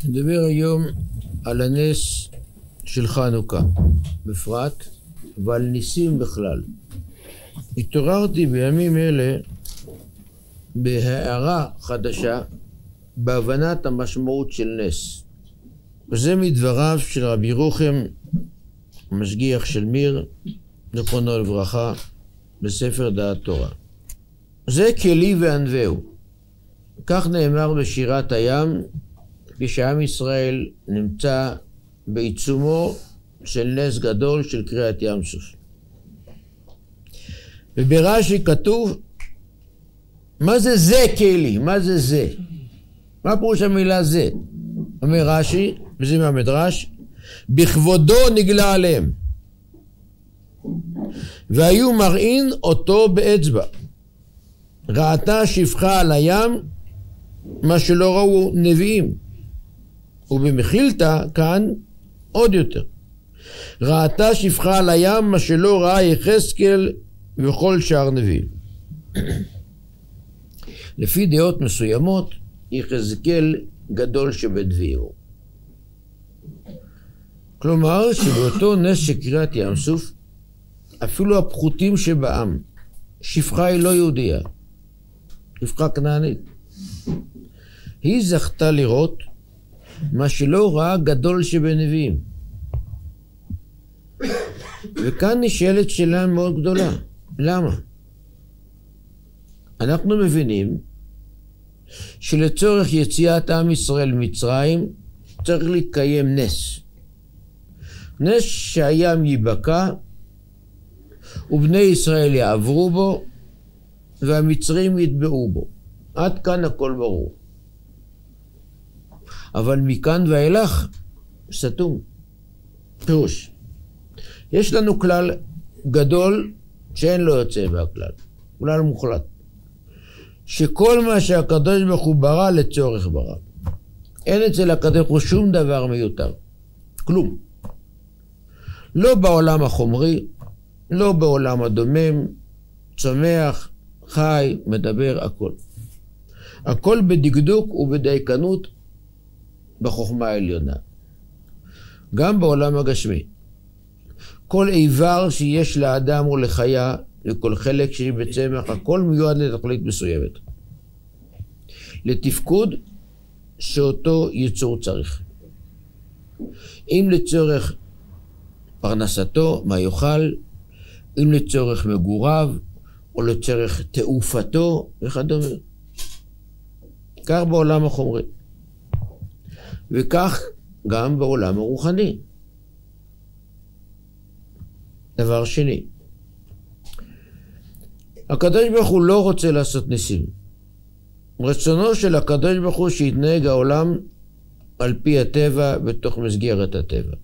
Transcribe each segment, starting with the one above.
נדבר היום על הנס של חנוכה בפרט ועל ניסים בכלל. התעוררתי בימים אלה בהערה חדשה בהבנת המשמעות של נס, וזה מדבריו של רבי ירוחם המשגיח של מיר זכרונו לברכה בספר דעת תורה. זה כלי וענווהו, כך נאמר בשירת הים כשעם ישראל נמצא בעיצומו של נס גדול של קריאת ים סוף. וברש"י כתוב, מה זה כלי? מה זה? מה פירוש המילה זה? אומר רש"י, וזה מהמדרש, בכבודו נגלה עליהם והיו מראים אותו באצבע, ראתה שפחה על הים מה שלא ראו נביאים, ובמחילתא כאן עוד יותר, ראתה שפחה על הים מה שלא ראה יחזקאל וכל שאר נביאים. לפי דעות מסוימות יחזקאל גדול שבנביאו, כלומר שבאותו נס של קריאת ים סוף אפילו הפחותים שבעם, שפחה היא לא יהודייה, שפחה כנענית, היא זכתה לראות מה שלא ראה גדול שבנביאים. וכאן נשאלת שאלה מאוד גדולה, למה? אנחנו מבינים שלצורך יציאת עם ישראל ממצרים צריך להתקיים נס. נס שהים ייבקע ובני ישראל יעברו בו והמצרים יטבעו בו. עד כאן הכל ברור. אבל מכאן ואילך סתום. פירוש, יש לנו כלל גדול שאין לו יוצא מהכלל, כלל מוחלט, שכל מה שהקדוש ברוך הוא ברא לצורך ברא. אין אצל הקדוש ברוך הוא שום דבר מיותר, כלום. לא בעולם החומרי, לא בעולם הדומם, צומח, חי, מדבר, הכל בדקדוק ובדייקנות בחוכמה העליונה. גם בעולם הגשמי, כל איבר שיש לאדם או לחיה, לכל חלק שיש בצמח, הכל מיועד לתכלית מסוימת, לתפקוד שאותו יצור צריך. אם לצורך פרנסתו, מה יאכל, אם לצורך מגוריו, או לצורך תעופתו וכדומה. כך בעולם החומרי, וכך גם בעולם הרוחני. דבר שני, הקדוש ברוך הוא לא רוצה לעשות ניסים. רצונו של הקדוש ברוך הוא שיתנהג העולם על פי הטבע בתוך מסגרת הטבע.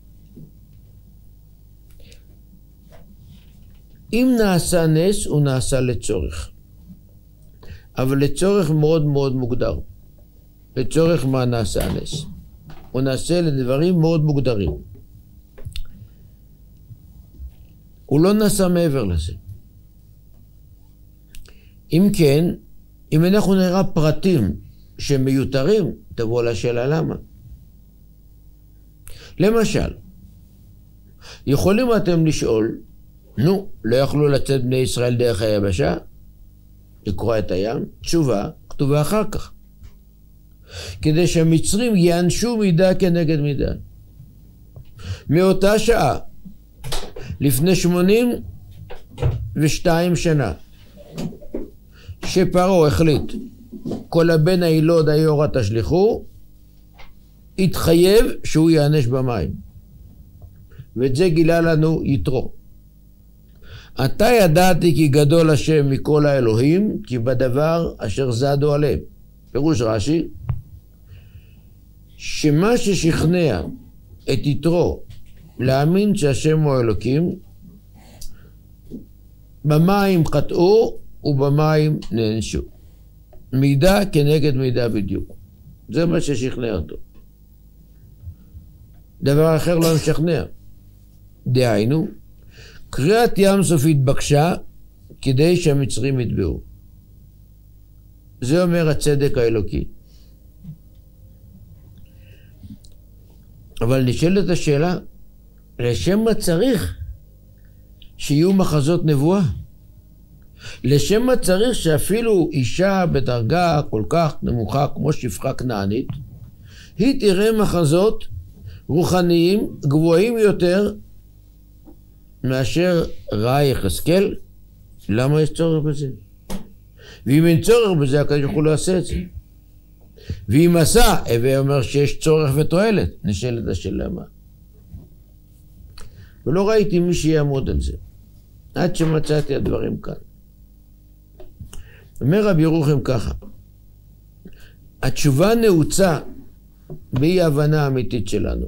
אם נעשה נס הוא נעשה לצורך, אבל לצורך מאוד מאוד מוגדר. לצורך מה נעשה הנס? הוא נעשה לדברים מאוד מוגדרים. הוא לא נעשה מעבר לזה. אם כן, אם אנחנו נראה פרטים שמיותרים, תבוא לשאלה למה. למשל, יכולים אתם לשאול, לא יכלו לצאת בני ישראל דרך היבשה, לקרוא את הים? תשובה כתובה אחר כך, כדי שהמצרים יענשו מידה כנגד מידה. מאותה שעה, לפני 82 שנה, שפרעה החליט, כל הבן הילוד היורה תשליכו, התחייב שהוא יענש במים. ואת זה גילה לנו יתרו. אתה ידעתי כי גדול השם מכל האלוהים, כי בדבר אשר זדו עליהם. פירוש רש"י, שמה ששכנע את יתרו להאמין שהשם הוא אלוקים, במים חטאו ובמים נענשו. מידה כנגד מידה בדיוק. זה מה ששכנע אותו. דבר אחר לא משכנע. דהיינו, קריאת ים סוף התבקשה כדי שהמצרים יטבעו. זה אומר הצדק האלוקי. אבל נשאלת השאלה, לשם מה צריך שיהיו מחזות נבואה? לשם מה צריך שאפילו אישה בדרגה כל כך נמוכה כמו שפחה כנענית, היא תראה מחזות רוחניים גבוהים יותר מאשר ראה יחזקאל? למה יש צורך בזה? ואם אין צורך בזה, הקדוש ברוך הוא לא יעשה את זה. ואם עשה, הווי אומר שיש צורך ותועלת, נשאלת השאלה מה. ולא ראיתי מי שיעמוד על זה, עד שמצאתי הדברים כאן. אומר רבי ירוחם ככה, התשובה נעוצה באי ההבנה האמיתית שלנו.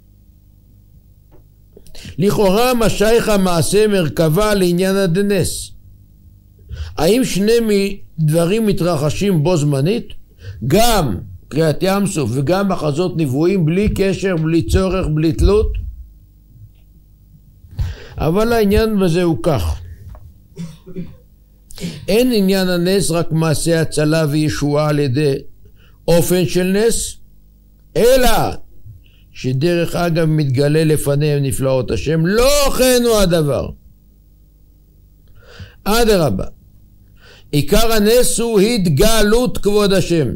לכאורה משייך המעשה מרכבה לעניין הדנס. האם שני דברים מתרחשים בו זמנית? גם קריאת ים סוף וגם מחזות נבואים בלי קשר, בלי צורך, בלי תלות? אבל העניין בזה הוא כך. אין עניין הנס רק מעשה הצלה וישועה על ידי אופן של נס, אלא שדרך אגב מתגלה לפניהם נפלאות השם. לא כן הוא הדבר. אדרבה, עיקר הנס הוא התגלות כבוד השם,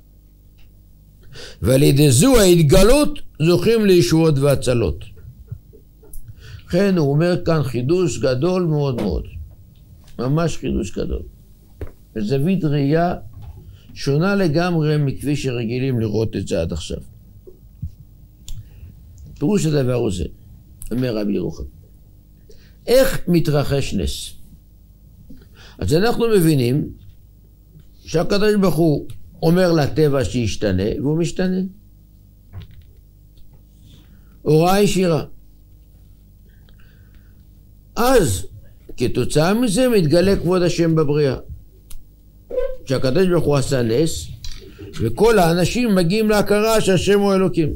ועל ידי זו ההתגלות זוכים לישועות והצלות. כן, הוא אומר כאן חידוש גדול מאוד מאוד, ממש חידוש גדול. זווית ראייה שונה לגמרי מכפי שרגילים לראות את זה עד עכשיו. פירוש הדבר הוא זה, אומר רבי ירוחם, איך מתרחש נס? אז אנחנו מבינים שהקדוש ברוך הוא אומר לטבע שישתנה, והוא משתנה. הוראה ישירה. אז כתוצאה מזה מתגלה כבוד השם בבריאה. שהקדוש ברוך הוא עשה נס, וכל האנשים מגיעים להכרה שהשם הוא אלוקים.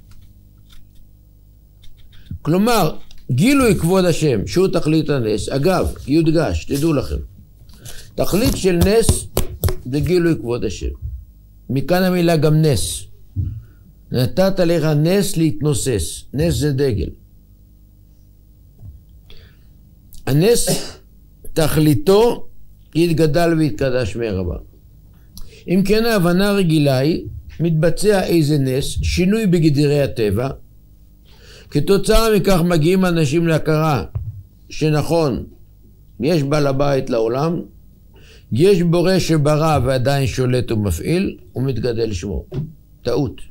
כלומר, גילוי כבוד השם, שהוא תכלית הנס. אגב, יודגש, תדעו לכם, תכלית של נס זה גילוי כבוד השם. מכאן המילה גם נס. נתת עליך נס להתנוסס. נס זה דגל. הנס תכליתו יתגדל ויתקדש מרבה. אם כן ההבנה רגילה היא, מתבצע איזה נס, שינוי בגדרי הטבע, כתוצאה מכך מגיעים אנשים להכרה שנכון, יש בעל הבית לעולם, יש בורא שברא ועדיין שולט ומפעיל, ומתגדל שמו. טעות.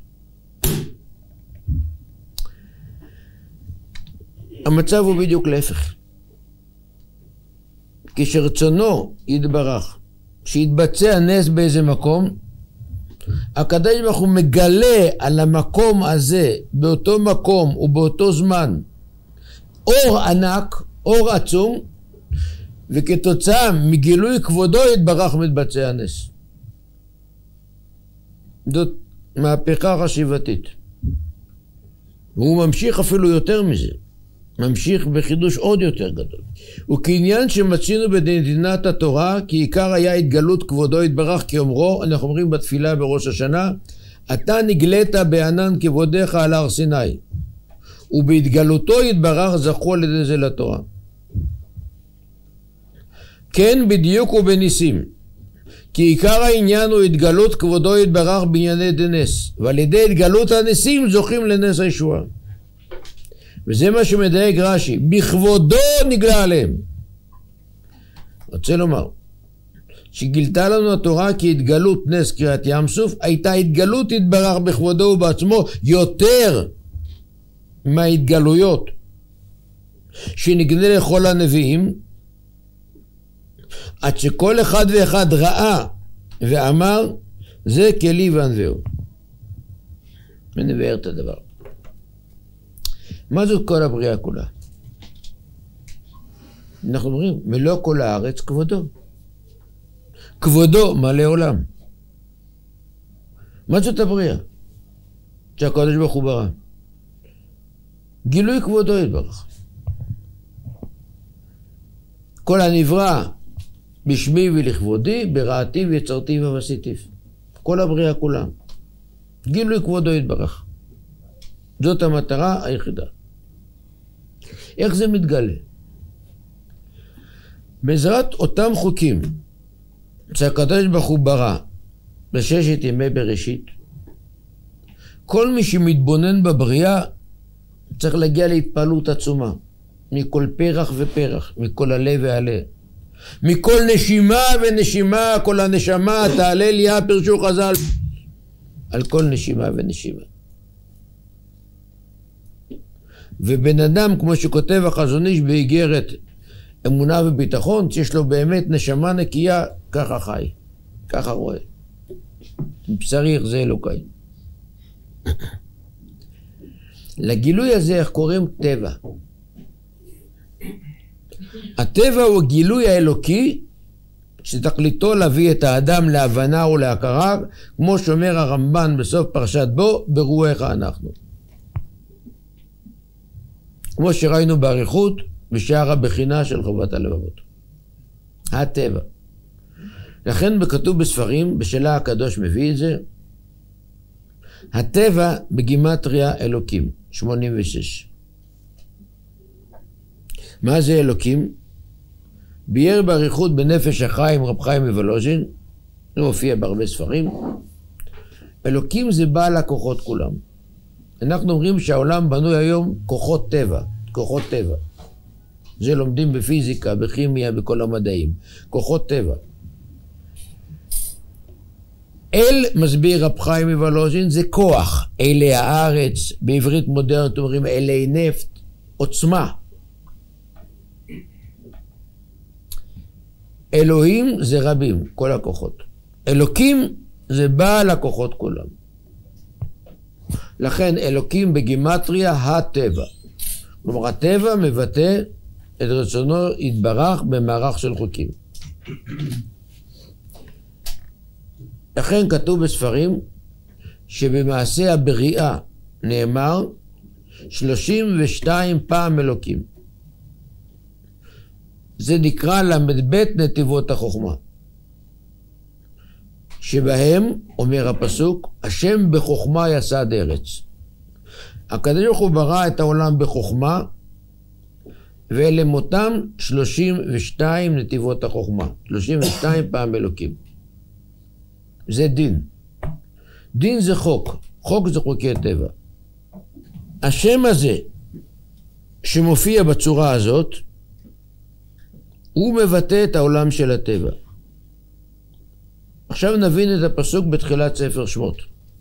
המצב הוא בדיוק להפך. כשרצונו יתברך, שיתבצע נס באיזה מקום, הקדוש ברוך הוא מגלה על המקום הזה, באותו מקום ובאותו זמן, אור ענק, אור עצום, וכתוצאה מגילוי כבודו יתברך מתבצע נס. זאת מהפכה חשיבתית. והוא ממשיך אפילו יותר מזה. ממשיך בחידוש עוד יותר גדול. וכעניין שמצינו בנתינת התורה, כי עיקר היה התגלות כבודו יתברך, כאומרו, אנחנו אומרים בתפילה בראש השנה, אתה נגלית בענן כבודך על הר סיני, ובהתגלותו יתברך זכו על ידי זה לתורה. כן בדיוק ובניסים, כי עיקר העניין הוא התגלות כבודו יתברך בענייני דנס, ועל ידי התגלות הניסים זוכים לנס הישועה. וזה מה שמדייק רש"י, בכבודו נגלה עליהם. רוצה לומר, שגילתה לנו התורה כי התגלות נס קריאת ים סוף, הייתה התגלות יתברך בכבודו ובעצמו יותר מההתגלויות שנגלה לכל הנביאים, עד שכל אחד ואחד ראה ואמר, זה כלי ואנביאו. ונבאר את הדבר. מה זאת כל הבריאה כולה? אנחנו אומרים, מלוא כל הארץ כבודו. כבודו מלא עולם. מה זאת הבריאה? שהקדוש ברוך הוא ברא. גילוי כבודו יתברך. כל הנברא בשמי ולכבודי, בראתי ויצרתי ועשיתיו. כל הבריאה כולה. גילוי כבודו יתברך. זאת המטרה היחידה. איך זה מתגלה? בעזרת אותם חוקים שהקדוש ברוך הוא ברא בששת ימי בראשית, כל מי שמתבונן בבריאה צריך להגיע להתפעלות עצומה, מכל פרח ופרח, מכל עלה ועלה, מכל נשימה ונשימה, כל הנשמה תעלה לי פרשו חז"ל, על כל נשימה ונשימה. ובן אדם, כמו שכותב החזון איש באיגרת אמונה וביטחון, שיש לו באמת נשמה נקייה, ככה חי, ככה רואה. מבשרי זה אלוקי. לגילוי הזה איך קוראים? טבע. הטבע הוא הגילוי האלוקי שתכליתו להביא את האדם להבנה ולהכרה, כמו שאומר הרמב"ן בסוף פרשת בו, ברוח אנחנו. כמו שראינו באריכות בשער הבחינה של חובת הלבבות. הטבע. לכן בכתוב בספרים, בשלה הקדוש מביא את זה, הטבע בגימטריה אלוקים, 86. מה זה אלוקים? ביאר באריכות בנפש החיים רב חיים מוולוז'ין, זה מופיע בהרבה ספרים. אלוקים זה בעל הכוחות כולם. אנחנו אומרים שהעולם בנוי היום כוחות טבע, כוחות טבע. זה לומדים בפיזיקה, בכימיה, בכל המדעים. כוחות טבע. אל, מסביר רב חיים מוולוז'ין, זה כוח. אלי הארץ, בעברית מודרנית אומרים אלי נפט, עוצמה. אלוהים זה רבים, כל הכוחות. אלוקים זה בעל הכוחות כולם. לכן אלוקים בגימטריה הטבע. כלומר הטבע מבטא את רצונו יתברך במערך של חוקים. לכן כתוב בספרים שבמעשה הבריאה נאמר 32 פעם אלוקים. זה נקרא למד נתיבות החוכמה. שבהם, אומר הפסוק, השם בחוכמה יסד ארץ. הקדוש ברוך הוא ברא את העולם בחוכמה, ואלה מותם 32 נתיבות החוכמה. 32 פעם אלוקים. זה דין. דין זה חוק. חוק זה חוקי טבע. השם הזה, שמופיע בצורה הזאת, הוא מבטא את העולם של הטבע. עכשיו נבין את הפסוק בתחילת ספר שמות.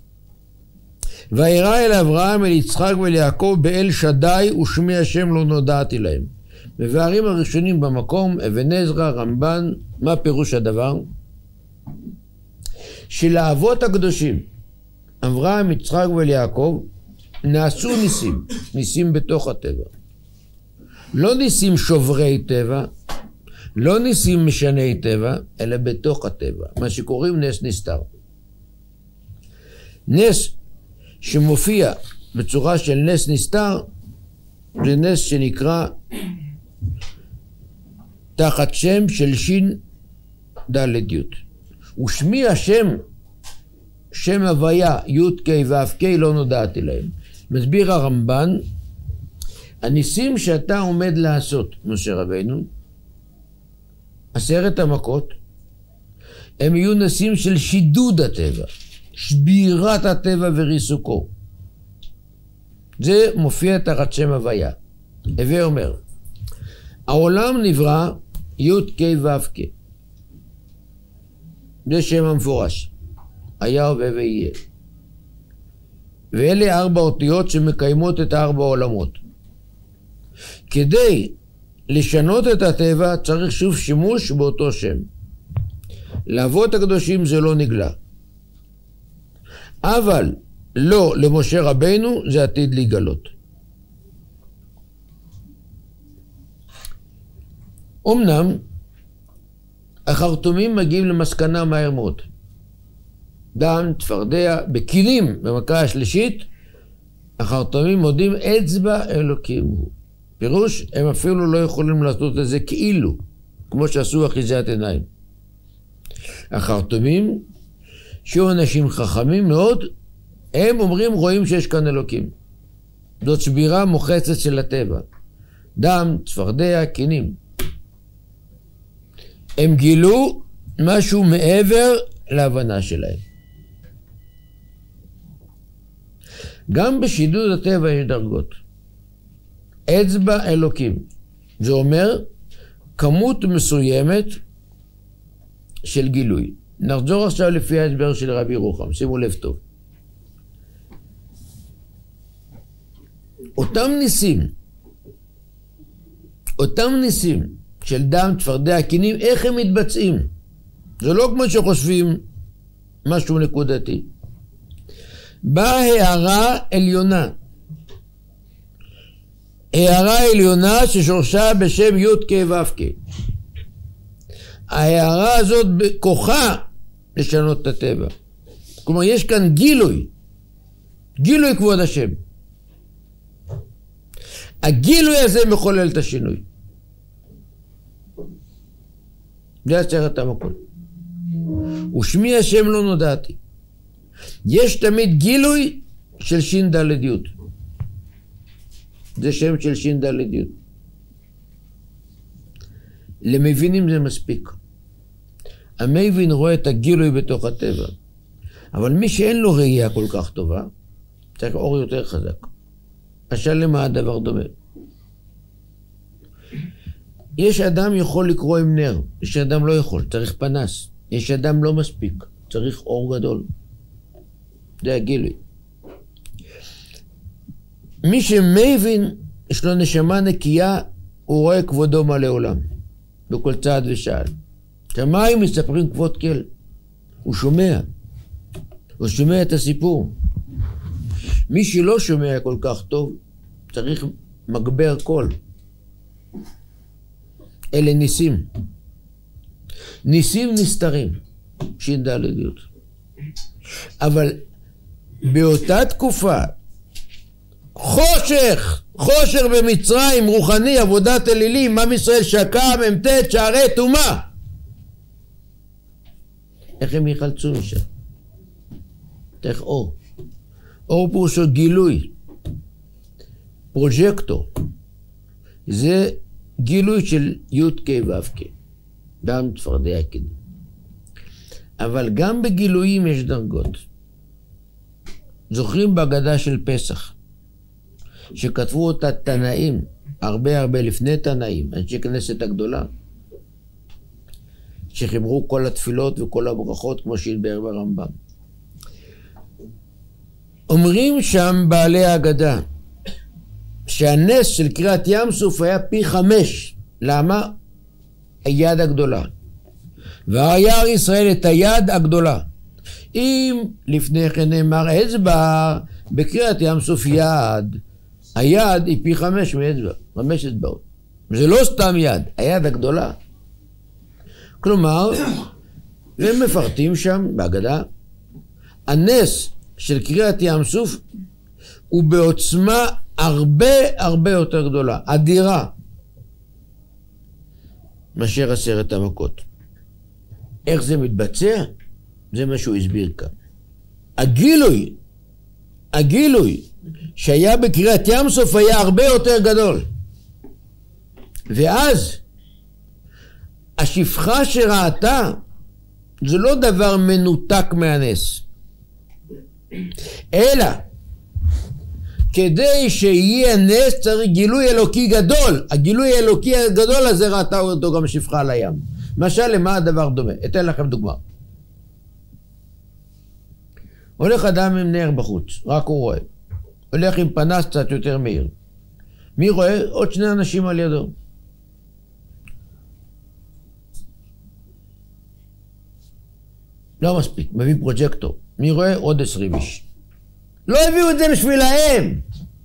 וירא אל אברהם, אל יצחק ואל יעקב באל שדי ושמי השם לא נודעתי להם. מבארים הראשונים במקום, אבן עזרא, רמב"ן, מה פירוש הדבר? שלאבות הקדושים, אברהם, יצחק ואל יעקב, נעשו ניסים, ניסים בתוך הטבע. לא ניסים שוברי טבע, לא ניסים משני טבע, אלא בתוך הטבע, מה שקוראים נס נסתר. נס שמופיע בצורה של נס נסתר, זה נס שנקרא תחת שם של שין ד' י'. ושמי השם, שם הוויה, י' ק' ו' ק' לא נודעתי להם. מסביר הרמב"ן, הניסים שאתה עומד לעשות, משה רבינו, 10 המכות, הם יהיו ניסים של שידוד הטבע, שבירת הטבע וריסוקו. זה מופיע תחת שם הוויה. הווה אומר, העולם נברא י' ק' ו' ק'. זה שם המפורש. היה הווה ויהיה. ואלה 4 אותיות שמקיימות את 4 העולמות. כדי לשנות את הטבע צריך שוב שימוש באותו שם. לאבות הקדושים זה לא נגלה. אבל לא למשה רבינו זה עתיד להיגלות. אמנם החרטומים מגיעים למסקנה מהר מאוד. דן, צפרדע, בכלים במכה השלישית, החרטומים מודים אצבע אלוקים הוא. פירוש, הם אפילו לא יכולים לעשות את זה כאילו, כמו שעשו אחיזת עיניים. החרטומים, שהוא אנשים חכמים מאוד, הם אומרים, רואים שיש כאן אלוקים. זאת שבירה מוחצת של הטבע. דם, צפרדע, קינים. הם גילו משהו מעבר להבנה שלהם. גם בשידוד הטבע יש דרגות. אצבע אלוקים. זה אומר כמות מסוימת של גילוי. נחזור עכשיו לפי ההסבר של רבי ירוחם, שימו לב טוב. אותם ניסים של דם, צפרדע, קינים, איך הם מתבצעים? זה לא כמו שחושבים משהו נקודתי. באה הערה עליונה. הערה עליונה ששורשה בשם י' כ' ו' כ'. ההערה הזאת בכוחה לשנות את הטבע. כלומר, יש כאן גילוי כבוד השם. הגילוי הזה מחולל את השינוי. זה עצרת המקום. ושמי השם לא נודעתי. יש תמיד גילוי של שין ד' י'. זה שם של שין ד' י'. למבינים זה מספיק. המבין רואה את הגילוי בתוך הטבע. אבל מי שאין לו ראייה כל כך טובה, צריך אור יותר חזק. משל למה הדבר דומה? יש אדם יכול לקרוא עם נר, יש אדם לא יכול, צריך פנס. יש אדם לא מספיק, צריך אור גדול. זה הגילוי. מי שמבין, יש לו נשמה נקייה, הוא רואה כבודו מלא עולם, בכל צעד ושעל. שמיים מספרים כבוד כל. הוא שומע את הסיפור. מי שלא שומע כל כך טוב, צריך מגבר קול. אלה ניסים. ניסים נסתרים. שין ד' י'. אבל באותה תקופה, חושך במצרים, רוחני, עבודת אלילים, עם ישראל שקע, ממתת, שערי תומה. איך הם יחלצו משם? איך אור? אור פירושו גילוי. פרוג'קטור. זה גילוי של י' כ' ו' כ'. דם, צפרדע, קינים. אבל גם בגילויים יש דרגות. זוכרים בהגדה של פסח, שכתבו אותה תנאים, הרבה לפני תנאים, אנשי כנסת הגדולה, שחיברו כל התפילות וכל הברכות כמו שהתבאר ברמב"ם. אומרים שם בעלי ההגדה, שהנס של קריאת ים סוף היה פי 5. למה? היד הגדולה. והיער ישראל את היד הגדולה. אם לפני כן נאמר אצבע, בקריאת ים סוף יד, היד היא פי 5 מאצבע, 5 אצבעות. זה לא סתם יד, היד הגדולה. כלומר, והם מפרטים שם בהגדה, הנס של קריאת ים סוף הוא בעוצמה הרבה יותר גדולה, אדירה, מאשר 10 המכות. איך זה מתבצע? זה מה שהוא הסביר כאן. הגילוי שהיה בקריאת ים סוף היה הרבה יותר גדול. ואז השפחה שראתה זה לא דבר מנותק מהנס, אלא כדי שיהיה נס צריך גילוי אלוקי גדול. הגילוי האלוקי הגדול הזה ראתה אותו גם שפחה על הים. משל למה הדבר דומה? אתן לכם דוגמה. הולך אדם עם נר בחוץ, רק הוא רואה. הולך עם פנס קצת יותר מהיר. מי רואה? עוד 2 אנשים על ידו. לא מספיק, מביא פרוג'קטור. מי רואה? עוד 20 איש. לא הביאו את זה בשבילהם.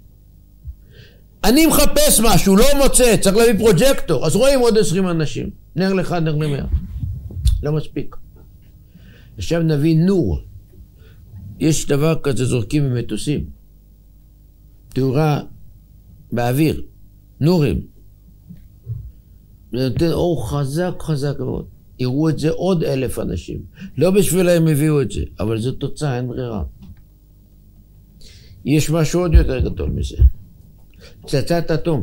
אני מחפש משהו, לא מוצא, צריך להביא פרוג'קטור. אז רואים עוד 20 אנשים. נר לך, נר ל100. לא מספיק. עכשיו נביא נור. יש דבר כזה זורקים ממטוסים. תאורה באוויר. נורים. זה נותן אור חזק מאוד. יראו את זה עוד 1,000 אנשים. לא בשבילהם הביאו את זה, אבל זו תוצאה, אין ברירה. יש משהו עוד יותר גדול מזה. פצצת אטום.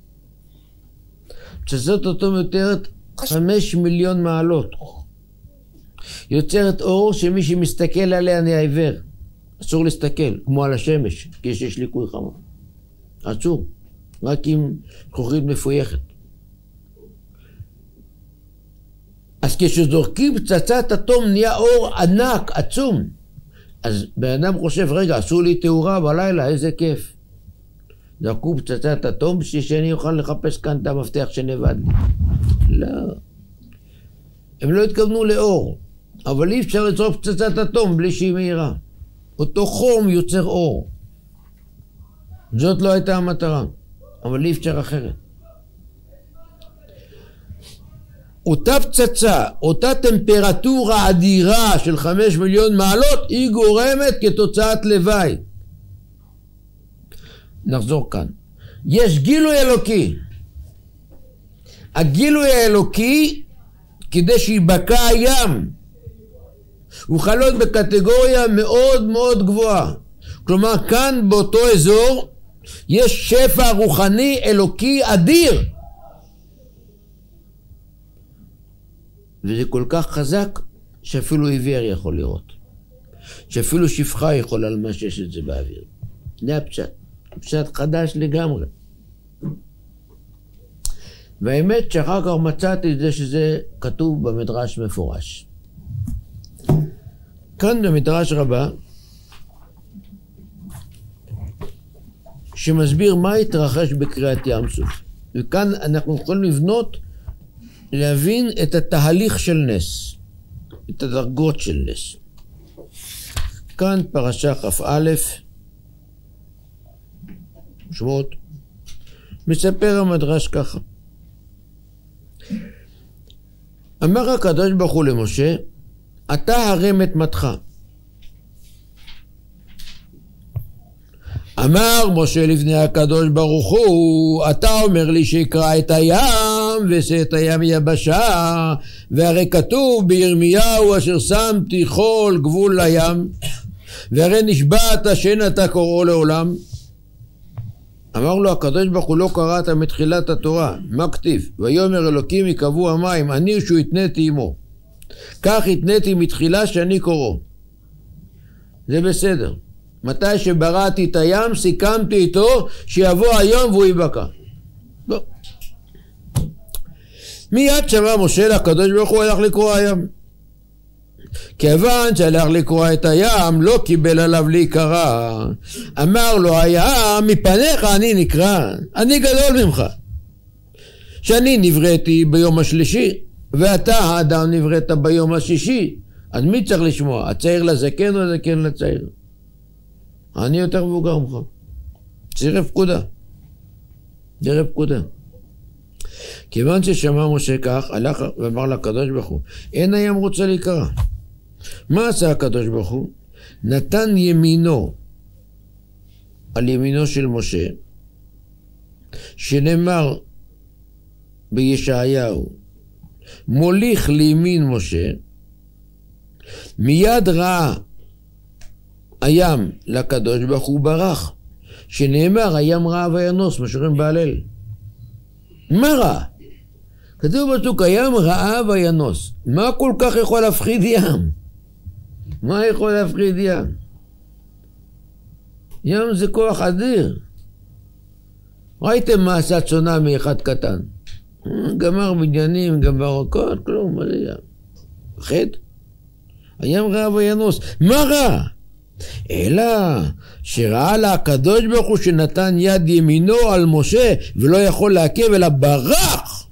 פצצת אטום יוצרת 5 מיליון מעלות. יוצרת אור שמי שמסתכל עליה נהיה עיוור. אסור להסתכל, כמו על השמש, כי יש ליקוי חמה. אסור, רק עם זכוכית מפויחת. אז כשזורקים פצצת אטום נהיה אור ענק, עצום. אז בן אדם חושב, רגע, עשו לי תאורה בלילה, איזה כיף. זרקו פצצת אטום בשביל שאני אוכל לחפש כאן את המפתח שנבד. לא. הם לא התכוונו לאור, אבל אי אפשר לזרוק פצצת אטום בלי שהיא מהירה. אותו חום יוצר אור. זאת לא הייתה המטרה, אבל אי אפשר אחרת. אותה פצצה, אותה טמפרטורה אדירה של 5 מיליון מעלות, היא גורמת כתוצאת לוואי. נחזור כאן. יש גילוי אלוקי. הגילוי האלוקי, כדי שיבקע הים, הוא חלות בקטגוריה מאוד מאוד גבוהה. כלומר, כאן באותו אזור, יש שפע רוחני אלוקי אדיר. וזה כל כך חזק, שאפילו עיוור יכול לראות. שאפילו שפחה יכול למשש את זה באוויר. זה הפשט. פשט חדש לגמרי. והאמת שאחר כך מצאתי את זה שזה כתוב במדרש מפורש. כאן במדרש רבה, שמסביר מה התרחש בקריאת ים סוף. וכאן אנחנו יכולים לבנות, להבין את התהליך של נס, את הדרגות של נס. כאן פרשה כ"א, שמות, מספר המדרש ככה. אמר הקדוש ברוך הוא למשה, אתה הרם את מתך. אמר משה לפני הקדוש ברוך הוא, אתה אומר לי שיקרא את הים ועשה את הים יבשה, והרי כתוב בירמיהו אשר שמתי כל גבול לים, והרי נשבעת שאין אתה קוראו לעולם. אמר לו הקדוש ברוך הוא, לא קראת מתחילת התורה, מה כתיב? ויאמר אלוקים יקבעו המים, אני שהוא התניתי עמו, כך התניתי מתחילה שאני קוראו. זה בסדר. מתי שבראתי את הים, סיכמתי איתו שיבוא היום והוא ייבקע. לא. מיד שמע משה לקדוש ברוך הוא הלך לקרוא הים. כיוון שהלך לקרוא את הים, לא קיבל עליו להיקרא. אמר לו הים, מפניך אני נקרא, אני גדול ממך. שאני נבראתי ביום השלישי, ואתה האדם נבראת ביום השישי. אז מי צריך לשמוע? הצעיר לזקן או הזקן לצעיר? אני יותר מבוגר ממך. צירף פקודה. צירף פקודה. כיוון ששמע משה כך, הלך ואמר לקדוש ברוך הוא, אין הים רוצה להיקרא. מה עשה הקדוש ברוך הוא? נתן ימינו על ימינו של משה, שנאמר בישעיהו, מוליך לימין משה, מיד ראה הים לקדוש ברוך הוא ברח, שנאמר הים ראה וינוס, משוררים בהלל. מה ראה? כתוב בפסוק הים ראה וינוס. מה כל כך יכול להפחיד ים? מה יכול להפחיד ים? ים זה כוח אדיר. ראיתם מה עשה צונאמי אחד קטן? גמר בניינים, גמר הכל, כלום, מה זה ים? חד? הים ראה וינוס. מה ראה? אלא שראה לה הקדוש ברוך הוא שנתן יד ימינו על משה ולא יכול לעכב אלא ברח.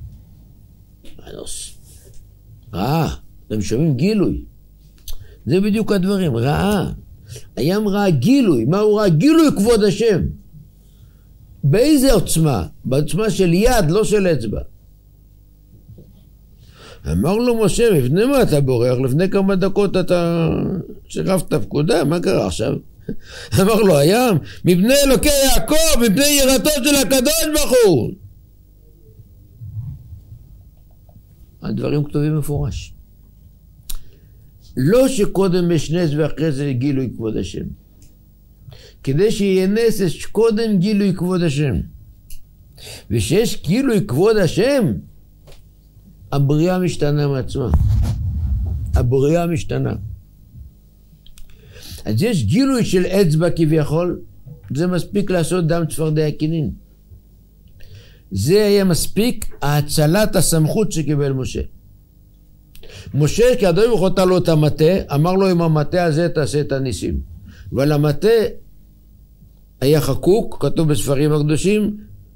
ראה, אתם שומעים גילוי, זה בדיוק הדברים, ראה. הים ראה גילוי. מה הוא ראה? גילוי כבוד השם. באיזה עוצמה? בעוצמה של יד, לא של אצבע. אמר לו משה, לפני מה אתה בורח? לפני כמה דקות אתה שרפת פקודה, מה קרה עכשיו? אמר לו הים, מבני אלוקי יעקב, מבני יראתו של הקדוש ברוך הוא. הדברים כתובים מפורש. לא שקודם יש נס ואחרי זה גילוי כבוד השם. כדי שיהיה נס יש קודם גילוי כבוד השם. ושיש גילוי כבוד השם, הבריאה משתנה מעצמה. הבריאה משתנה. אז יש גילוי של אצבע כביכול, זה מספיק לעשות דם צפרדע כינין. זה היה מספיק ההצלת הסמכות שקיבל משה. משה, כדאי הוא חוטא לו את המטה, אמר לו עם המטה הזה תעשה את הניסים. אבל המטה היה חקוק, כתוב בספרים הקדושים,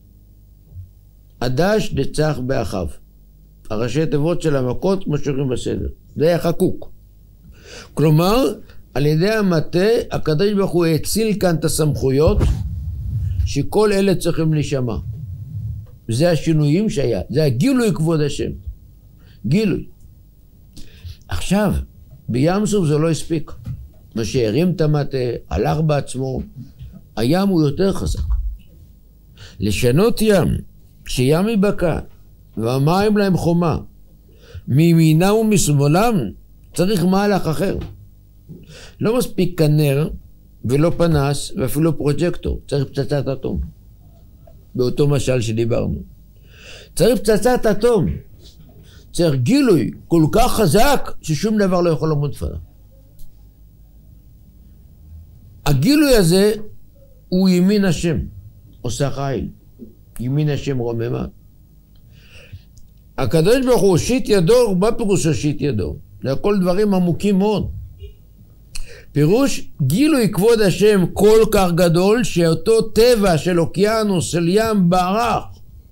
עדש נצח באחיו. הראשי תיבות של המכות כמו שרואים בסדר. זה היה חקוק. כלומר, על ידי המטה, הקדוש ברוך הוא הציל כאן את הסמכויות, שכל אלה צריכים להישמע. זה השינויים שהיה, זה הגילוי כבוד השם. גילוי. עכשיו, בים סוף זה לא הספיק. מה שהרים את המטה, הלך בעצמו, הים הוא יותר חזק. לשנות ים, שים מבקע, והמים להם חומה, מימינם ומשמאלם, צריך מהלך אחר. לא מספיק כנר, ולא פנס, ואפילו פרוג'קטור, צריך פצצת אטום. באותו משל שדיברנו. צריך פצצת אטום. צריך גילוי כל כך חזק, ששום דבר לא יכול לעמוד לפניו. הגילוי הזה הוא ימין השם, עושה חיל. ימין השם רוממה. הקדוש ברוך הוא הושיט ידו, מה פירוש הושיט ידו? זה הכל דברים עמוקים מאוד. פירוש גילוי כבוד השם כל כך גדול, שאותו טבע של אוקיינוס, של ים, ברח.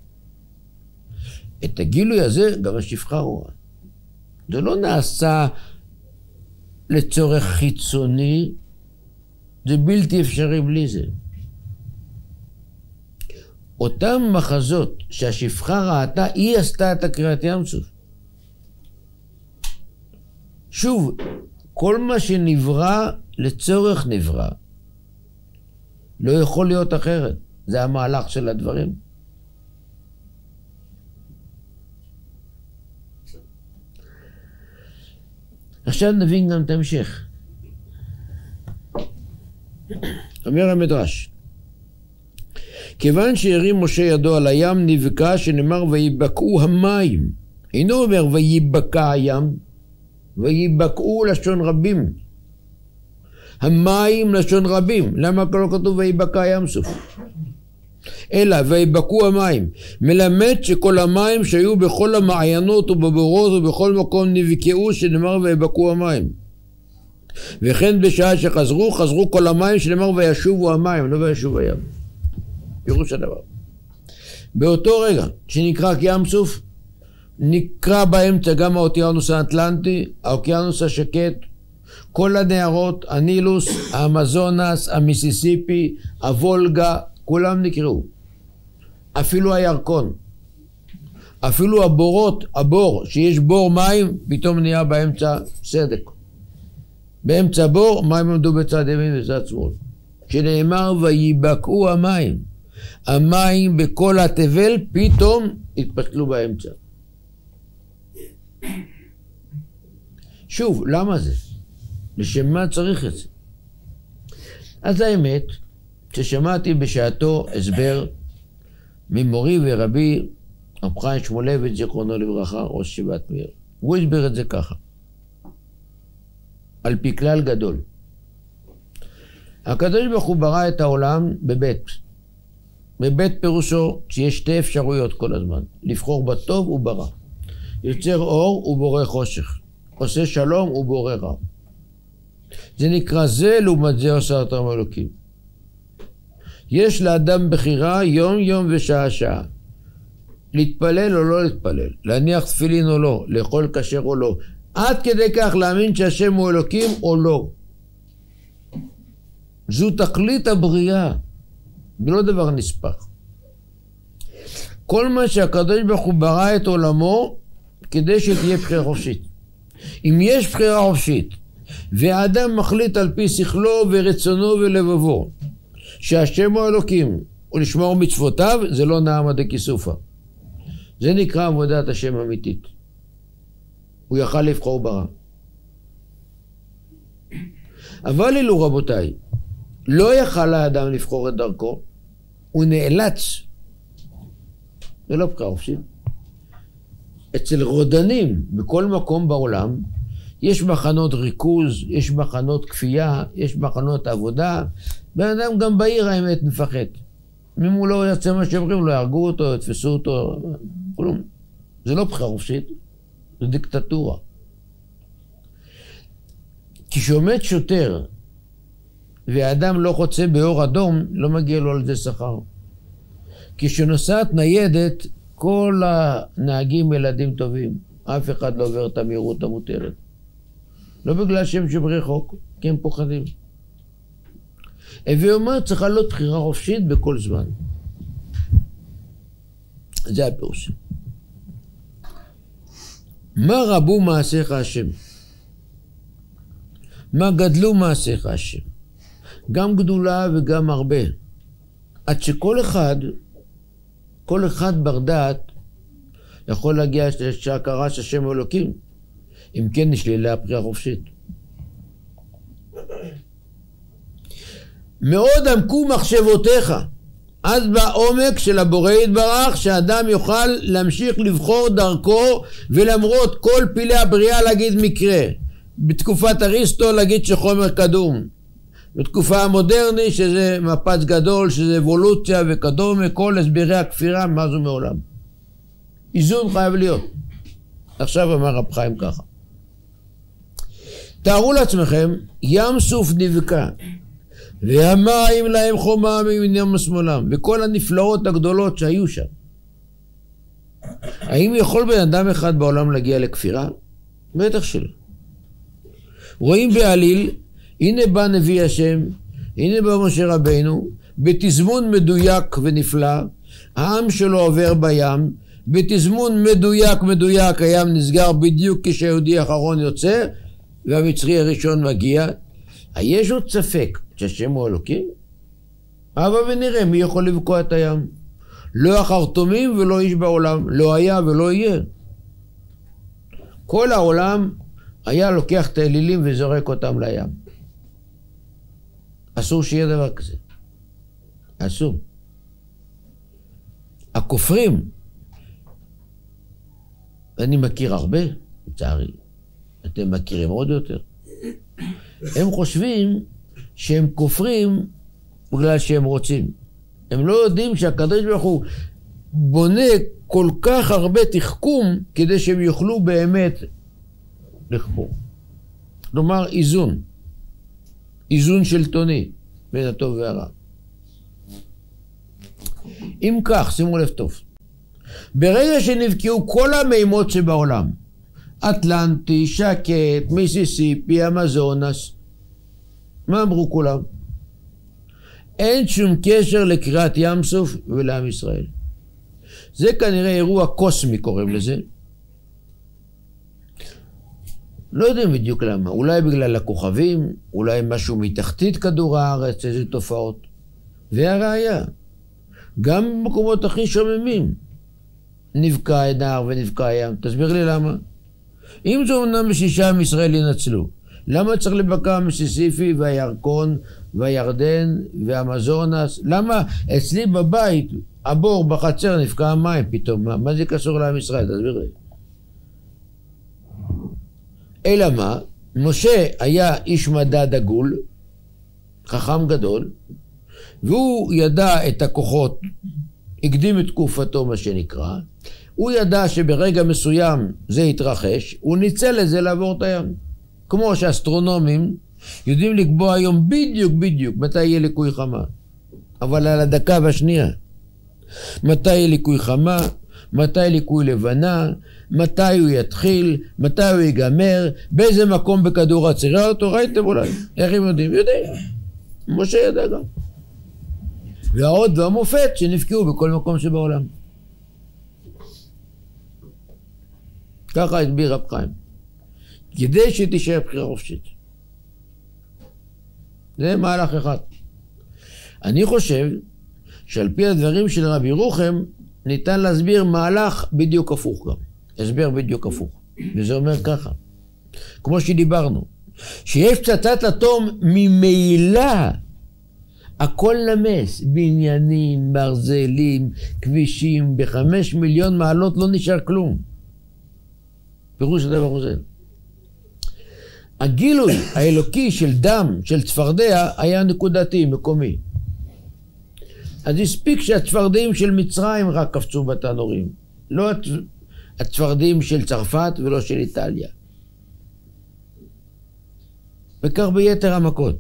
את הגילוי הזה גם השפחה רואה. זה לא נעשה לצורך חיצוני, זה בלתי אפשרי בלי זה. אותם מחזות שהשפחה ראתה, היא עשתה את הקריאת ים סוף. שוב, כל מה שנברא לצורך נברא. לא יכול להיות אחרת. זה המהלך של הדברים. עכשיו נבין גם את ההמשך. אומר המדרש, כיוון שהרים משה ידו על הים נבקע, שנאמר ויבקעו המים. אינו אומר ויבקע הים, ויבקעו לשון רבים. המים לשון רבים. למה לא כתוב ויבקע ים סוף? אלא ויבקעו המים. מלמד שכל המים שהיו בכל המעיינות ובבורות ובכל מקום נבקעו, שנאמר ויבקעו המים. וכן בשעה שחזרו, חזרו כל המים, שנאמר וישובו המים, לא וישוב הים. פירוש הדבר. באותו רגע שנקרא ים סוף, נקרא באמצע גם האוקיינוס האטלנטי, האוקיינוס השקט, כל הנהרות, הנילוס, האמזונס, המיסיסיפי, הוולגה, כולם נקראו. אפילו הירקון. אפילו הבורות, הבור, שיש בור מים, פתאום נהיה באמצע סדק. באמצע בור, מים עמדו בצד ימין ובצד שמאל. שנאמר ויבקעו המים. המים בכל התבל פתאום התפצלו באמצע. שוב, למה זה? לשם מה צריך את זה? אז האמת, ששמעתי בשעתו הסבר ממורי ורבי רב חיים שמואלביץ זיכרונו לברכה, ראש ישיבת מאיר. הוא הסבר את זה ככה. על פי כלל גדול. הקדוש ברוך הוא ברא את העולם בבית. בבית פירושו שיש שתי אפשרויות כל הזמן. לבחור בטוב וברע. יוצר אור ובורא חושך. עושה שלום ובורא רע. זה נקרא זה, לעומת זה עושה אותם אלוקים. יש לאדם בחירה יום יום ושעה שעה. להתפלל או לא להתפלל. להניח תפילין או לא. לאכול כשר או לא. עד כדי כך להאמין שהשם הוא אלוקים או לא. זו תכלית הבריאה. זה לא דבר נספח. כל מה שהקדוש ברוך הוא ברא את עולמו, כדי שתהיה בחירה חופשית. אם יש בחירה חופשית, והאדם מחליט על פי שכלו ורצונו ולבבו, שהשם הוא אלוקים, ולשמור מצוותיו, זה לא נעמה דקיסופה. זה נקרא עבודת השם אמיתית. הוא יכל לבחור ברע. אבל אילו רבותיי, לא יכל האדם לבחור את דרכו, הוא נאלץ. זה לא בחירה חופשית. אצל רודנים בכל מקום בעולם, יש מחנות ריכוז, יש מחנות כפייה, יש מחנות עבודה, בן אדם גם בעיר האמת מפחד. אם הוא לא יצא מה שאומרים, לא יהרגו אותו, יתפסו אותו, כלום. זה לא בחירה חופשית, זה דיקטטורה. כשעומד שוטר, והאדם לא חוצה באור אדום, לא מגיע לו על זה שכר. כשנוסעת ניידת, כל הנהגים ילדים טובים, אף אחד לא עובר את המהירות המותרת. לא בגלל שהם שומרי חוק, כי הם פוחדים. הווי אומר, צריכה להיות בחירה חופשית בכל זמן. זה הפירוש. מה רבו מעשיך השם? מה גדלו מעשיך השם? גם גדולה וגם הרבה. עד שכל אחד בר דעת יכול להגיע להכרה שהשם הוא אלוקים. אם כן נשללה הבחירה חופשית. מאוד עמקו מחשבותיך, אז בעומק של הבורא יתברך, שאדם יוכל להמשיך לבחור דרכו, ולמרות כל פילי הבריאה להגיד מקרה. בתקופת אריסטו להגיד שחומר קדום. בתקופה המודרנית שזה מפץ גדול, שזה אבולוציה וקדום, כל הסבירי הכפירה מאז ומעולם. איזון חייב להיות. עכשיו אמר רב חיים ככה. תארו לעצמכם, ים סוף נבקע, והמים להם חומה מימינם ושמאלם, וכל הנפלאות הגדולות שהיו שם. האם יכול בן אדם אחד בעולם להגיע לכפירה? בטח שלא. רואים בעליל, הנה בא נביא השם, הנה בא משה רבינו, בתזמון מדויק ונפלא, העם שלו עובר בים, בתזמון מדויק הים נסגר בדיוק כשהיהודי האחרון יוצא, והמצרי הראשון מגיע. יש עוד ספק שהשם הוא אלוקים? אבל ונראה מי יכול לבקוע את הים. לא החרטומים ולא איש בעולם, לא היה ולא יהיה. כל העולם היה לוקח את האלילים וזורק אותם לים. אסור שיהיה דבר כזה. אסור. הכופרים, אני מכיר הרבה, לצערי. אתם מכירים עוד יותר. הם חושבים שהם כופרים בגלל שהם רוצים. הם לא יודעים שהקדוש ברוך הוא בונה כל כך הרבה תחכום כדי שהם יוכלו באמת לחקור. כלומר, איזון שלטוני בין הטוב והרע. אם כך, שימו לב טוב. ברגע שנבקעו כל המימות שבעולם, אטלנטי, שקט, מיסיסיפי, אמזונס, מה אמרו כולם? אין שום קשר לקריאת ים סוף ולעם ישראל. זה כנראה אירוע קוסמי קוראים לזה. לא יודעים בדיוק למה. אולי בגלל הכוכבים, אולי משהו מתחתית כדור הארץ, איזה תופעות. והראיה, גם במקומות הכי שוממים, נבקע נהר ונבקע ים. תסביר לי למה. אם זה אומנם בשישה עם ישראל ינצלו, למה צריך לבקע מיסיסיפי והירקון והירדן והאמזונס? למה אצלי בבית, הבור בחצר נפקע המים פתאום? מה זה קשור לעם ישראל? תסביר לי. אלא מה? משה היה איש מדע דגול, חכם גדול, והוא ידע את הכוחות, הקדים את תקופתו מה שנקרא, הוא ידע שברגע מסוים זה יתרחש, הוא ניצל את זה לעבור את הים. כמו שאסטרונומים יודעים לקבוע היום בדיוק מתי יהיה ליקוי חמה. אבל על הדקה והשנייה. מתי יהיה ליקוי חמה, מתי ליקוי לבנה, מתי הוא יתחיל, מתי הוא ייגמר, באיזה מקום בכדור הצירה אותו, ראיתם אולי? איך הם יודעים? יודעים. משה ידע גם. והעוד והמופת שנפקעו בכל מקום שבעולם. ככה הסביר רב חיים. כדי שתישאר בחירה חופשית. זה מהלך אחד. אני חושב שעל פי הדברים של רבי ירוחם ניתן להסביר מהלך בדיוק הפוך גם. הסבר בדיוק הפוך. וזה אומר ככה. כמו שדיברנו. שיש פצצת אטום ממילא הכל נמס, בניינים, ברזלים, כבישים, ב5 מיליון מעלות לא נשאר כלום. פירוש הדבר הזה. הגילוי האלוקי של דם, של צפרדע, היה נקודתי, מקומי. אז הספיק שהצפרדעים של מצרים רק קפצו בתנורים. לא הצפרדעים של צרפת ולא של איטליה. וכך ביתר המכות.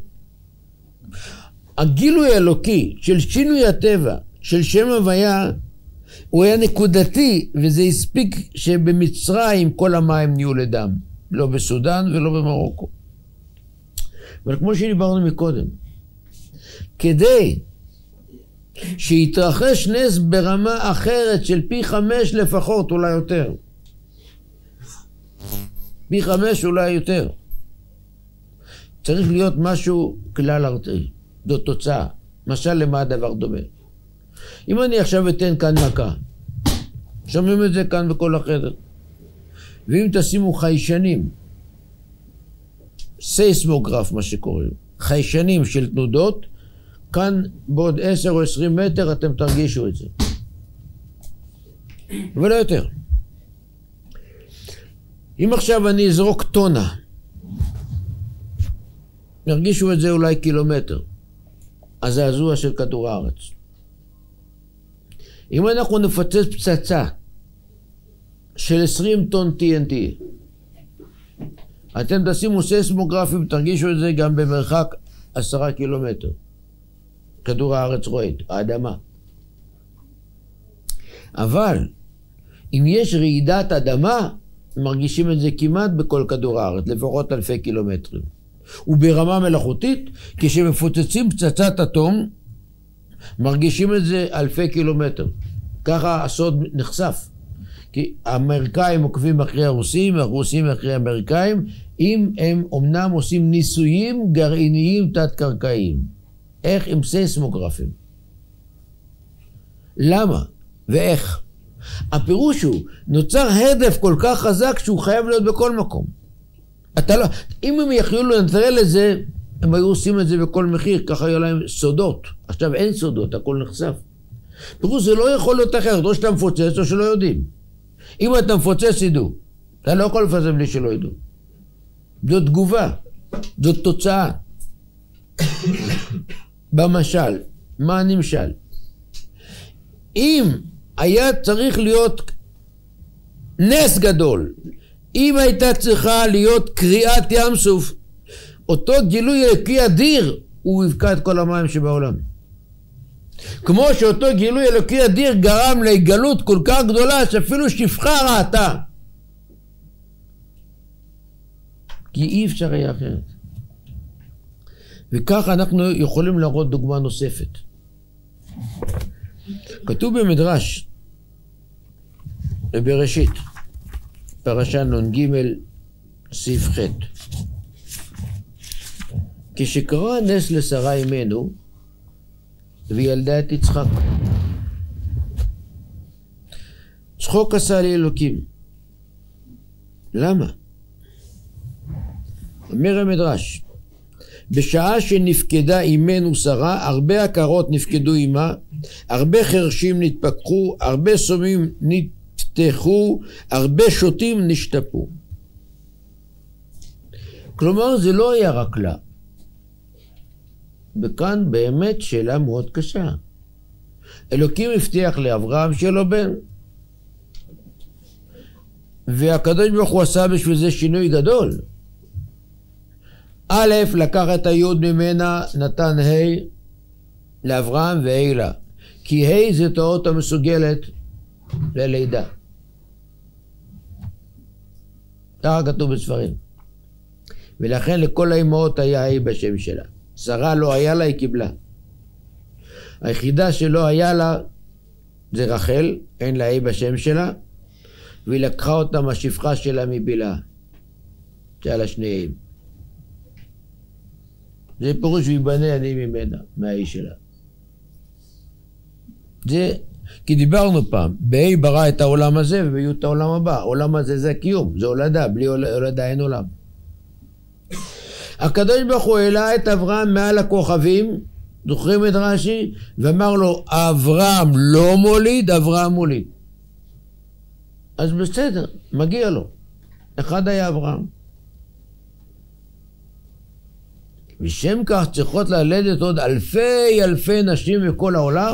הגילוי האלוקי של שינוי הטבע, של שם הוויה, הוא היה נקודתי, וזה הספיק שבמצרים כל המים נהיו לדם. לא בסודן ולא במרוקו. אבל כמו שדיברנו מקודם, כדי שיתרחש נס ברמה אחרת של פי 5 לפחות, אולי יותר. פי 5 אולי יותר. צריך להיות משהו כלל ארצי. זו תוצאה. משל למה הדבר דומה. אם אני עכשיו אתן כאן מכה, שומעים את זה כאן בכל החדר. ואם תשימו חיישנים, סייסמוגרף מה שקוראים, חיישנים של תנודות, כאן בעוד 10 או 20 מטר אתם תרגישו את זה. ולא יותר. אם עכשיו אני אזרוק טונה, נרגישו את זה אולי קילומטר. הזעזוע של כדור הארץ. אם אנחנו נפוצץ פצצה של 20 טון TNT, אתם תשימו סייסמוגרפים, תרגישו את זה גם במרחק 10 קילומטר. כדור הארץ רועד, האדמה. אבל אם יש רעידת אדמה, מרגישים את זה כמעט בכל כדור הארץ, לפחות אלפי קילומטרים. וברמה מלאכותית, כשמפוצצים פצצת אטום, מרגישים את זה אלפי קילומטר. ככה הסוד נחשף. כי האמריקאים עוקבים אחרי הרוסים, הרוסים אחרי האמריקאים, אם הם אומנם עושים ניסויים גרעיניים תת-קרקעיים. איך? עם סייסמוגרפים. למה? ואיך? הפירוש הוא, נוצר הדף כל כך חזק שהוא חייב להיות בכל מקום. אם הם יכלו לנטרל את זה, הם היו עושים את זה בכל מחיר, ככה היו להם סודות. עכשיו אין סודות, הכל נחשף. פירוש, זה לא יכול להיות אחרת, או שאתה מפוצץ או שלא יודעים. אם אתה מפוצץ, ידעו. אתה לא יכול לפצץ בלי שלא ידעו. זאת תגובה, זאת תוצאה. במשל, מה הנמשל? אם היה צריך להיות נס גדול, אם הייתה צריכה להיות קריאת ים סוף, אותו גילוי אלוקי אדיר, הוא יבקע את כל המים שבעולם. כמו שאותו גילוי אלוקי אדיר גרם לגלות כל כך גדולה, שאפילו שפחה ראתה. כי אי אפשר היה אחרת. וכך אנחנו יכולים להראות דוגמה נוספת. כתוב במדרש, בבראשית, פרשה נ"ג, סעיף ח'. כשקרה הנס לשרה אמנו, וילדה את יצחק. צחוק עשה לאלוקים. למה? אומר המדרש, בשעה שנפקדה אמנו שרה, הרבה עקרות נפקדו עמה, הרבה חרשים נתפקחו, הרבה סומים נפתחו, הרבה שוטים נשתפו. כלומר, זה לא היה רק לה. וכאן באמת שאלה מאוד קשה. אלוקים הבטיח לאברהם שיהיה לו בן. והקדוש ברוך הוא עשה בשביל זה שינוי גדול. א', לקח את היוד ממנה, נתן ה' לאברהם וה' לה. כי ה' זה תאות המסוגלת ללידה. ככה כתוב בספרים. ולכן לכל האימהות היה ה' בשם שלה. שרה לא היה לה, היא קיבלה. היחידה שלא היה לה זה רחל, אין לה ה' בשם שלה, והיא לקחה אותה מהשפחה שלה מבילה. שהיה לה שניהם. זה פירוש ויבנה אני ממנה, מהאיש שלה. זה, כי דיברנו פעם, בה' ברא את העולם הזה ובי' את העולם הבא. העולם הזה זה קיום, זה הולדה, בלי הולדה אין עולם. הקדוש ברוך הוא העלה את אברהם מעל הכוכבים זוכרים את רש"י? ואמר לו, אברהם לא מוליד, אברהם מוליד. אז בסדר, מגיע לו. אחד היה אברהם. משם כך צריכות ללדת עוד אלפי נשים בכל העולם,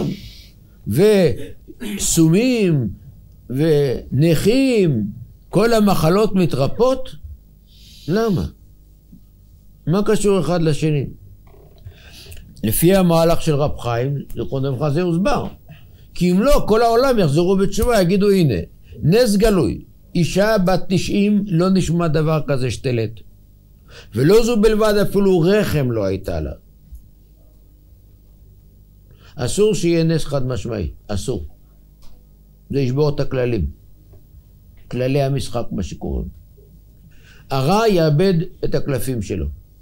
וסומים ונכים, כל המחלות מתרפות? למה? מה קשור אחד לשני? לפי המהלך של רב חיים, זיכרונו לברכה, זה הוסבר. כי אם לא, כל העולם יחזרו בתשובה, יגידו הנה, נס גלוי, אישה בת 90 לא נשמע דבר כזה שתלת. ולא זו בלבד, אפילו רחם לא הייתה לה. אסור שיהיה נס חד משמעי, אסור. זה ישבור את הכללים. כללי המשחק, מה שקורה. הרע יאבד את הקלפים שלו.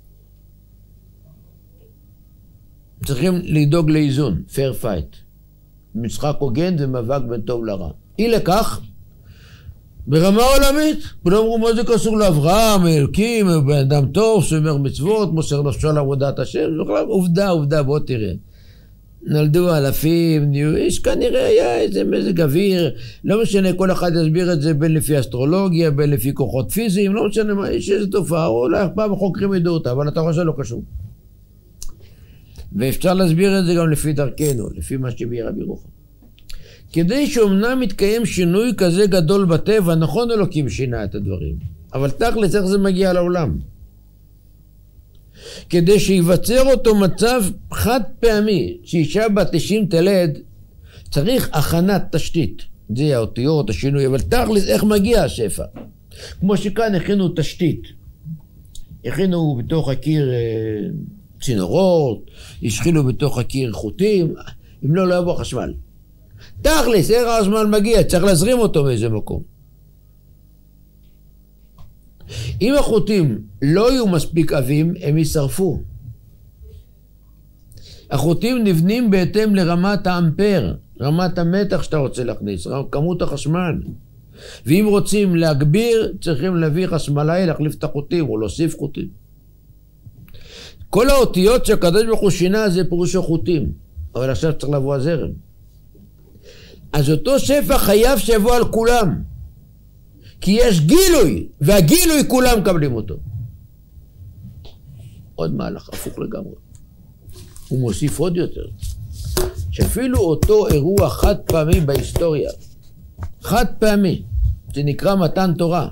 צריכים לדאוג לאיזון, fair fight. משחק הוגן ומאבק בין טוב לרע. אי לכך, ברמה עולמית, כולם אמרו מה זה קשור לאברהם, אלוקים, בן אדם טוב, שומר מצוות, מוסר נפשו לעבודת השם, עובדה, בוא תראה. נולדו אלפים, יש כנראה היה איזה מזג אוויר, לא משנה, כל אחד יסביר את זה בין לפי אסטרולוגיה, בין לפי כוחות פיזיים, לא משנה מה, יש איזו תופעה, אולי פעם חוקרים ידעו אותה, אבל אתה חושב לא קשור. ואפשר להסביר את זה גם לפי דרכנו, לפי מה שביא רבי רוחם. כדי שאומנם מתקיים שינוי כזה גדול בטבע, נכון אלוקים שינה את הדברים, אבל תכלס איך זה מגיע לעולם? כדי שיווצר אותו מצב חד פעמי, שאישה בת 90 תלד, צריך הכנת תשתית. זה האותיות, השינוי, אבל תכלס איך מגיע השפע? כמו שכאן הכינו תשתית. הכינו בתוך הקיר צינורות, השחילו בתוך הקיר חוטים, אם לא יבוא חשמל. תכלס, איך החשמל מגיע? צריך להזרים אותו באיזה מקום. אם החוטים לא יהיו מספיק עבים, הם יישרפו. החוטים נבנים בהתאם לרמת האמפר, רמת המתח שאתה רוצה להכניס, כמות החשמל. ואם רוצים להגביר, צריכים להביא חשמלאי, להחליף את החוטים או להוסיף חוטים. כל האותיות שהקדוש ברוך הוא שינה זה פירוש החוטים, אבל עכשיו צריך לבוא הזרם. אז אותו שפע חייב שיבוא על כולם. כי יש גילוי, והגילוי כולם מקבלים אותו. עוד מהלך, הפוך לגמרי. הוא מוסיף עוד יותר. שאפילו אותו אירוע חד פעמי בהיסטוריה, חד פעמי, זה נקרא מתן תורה,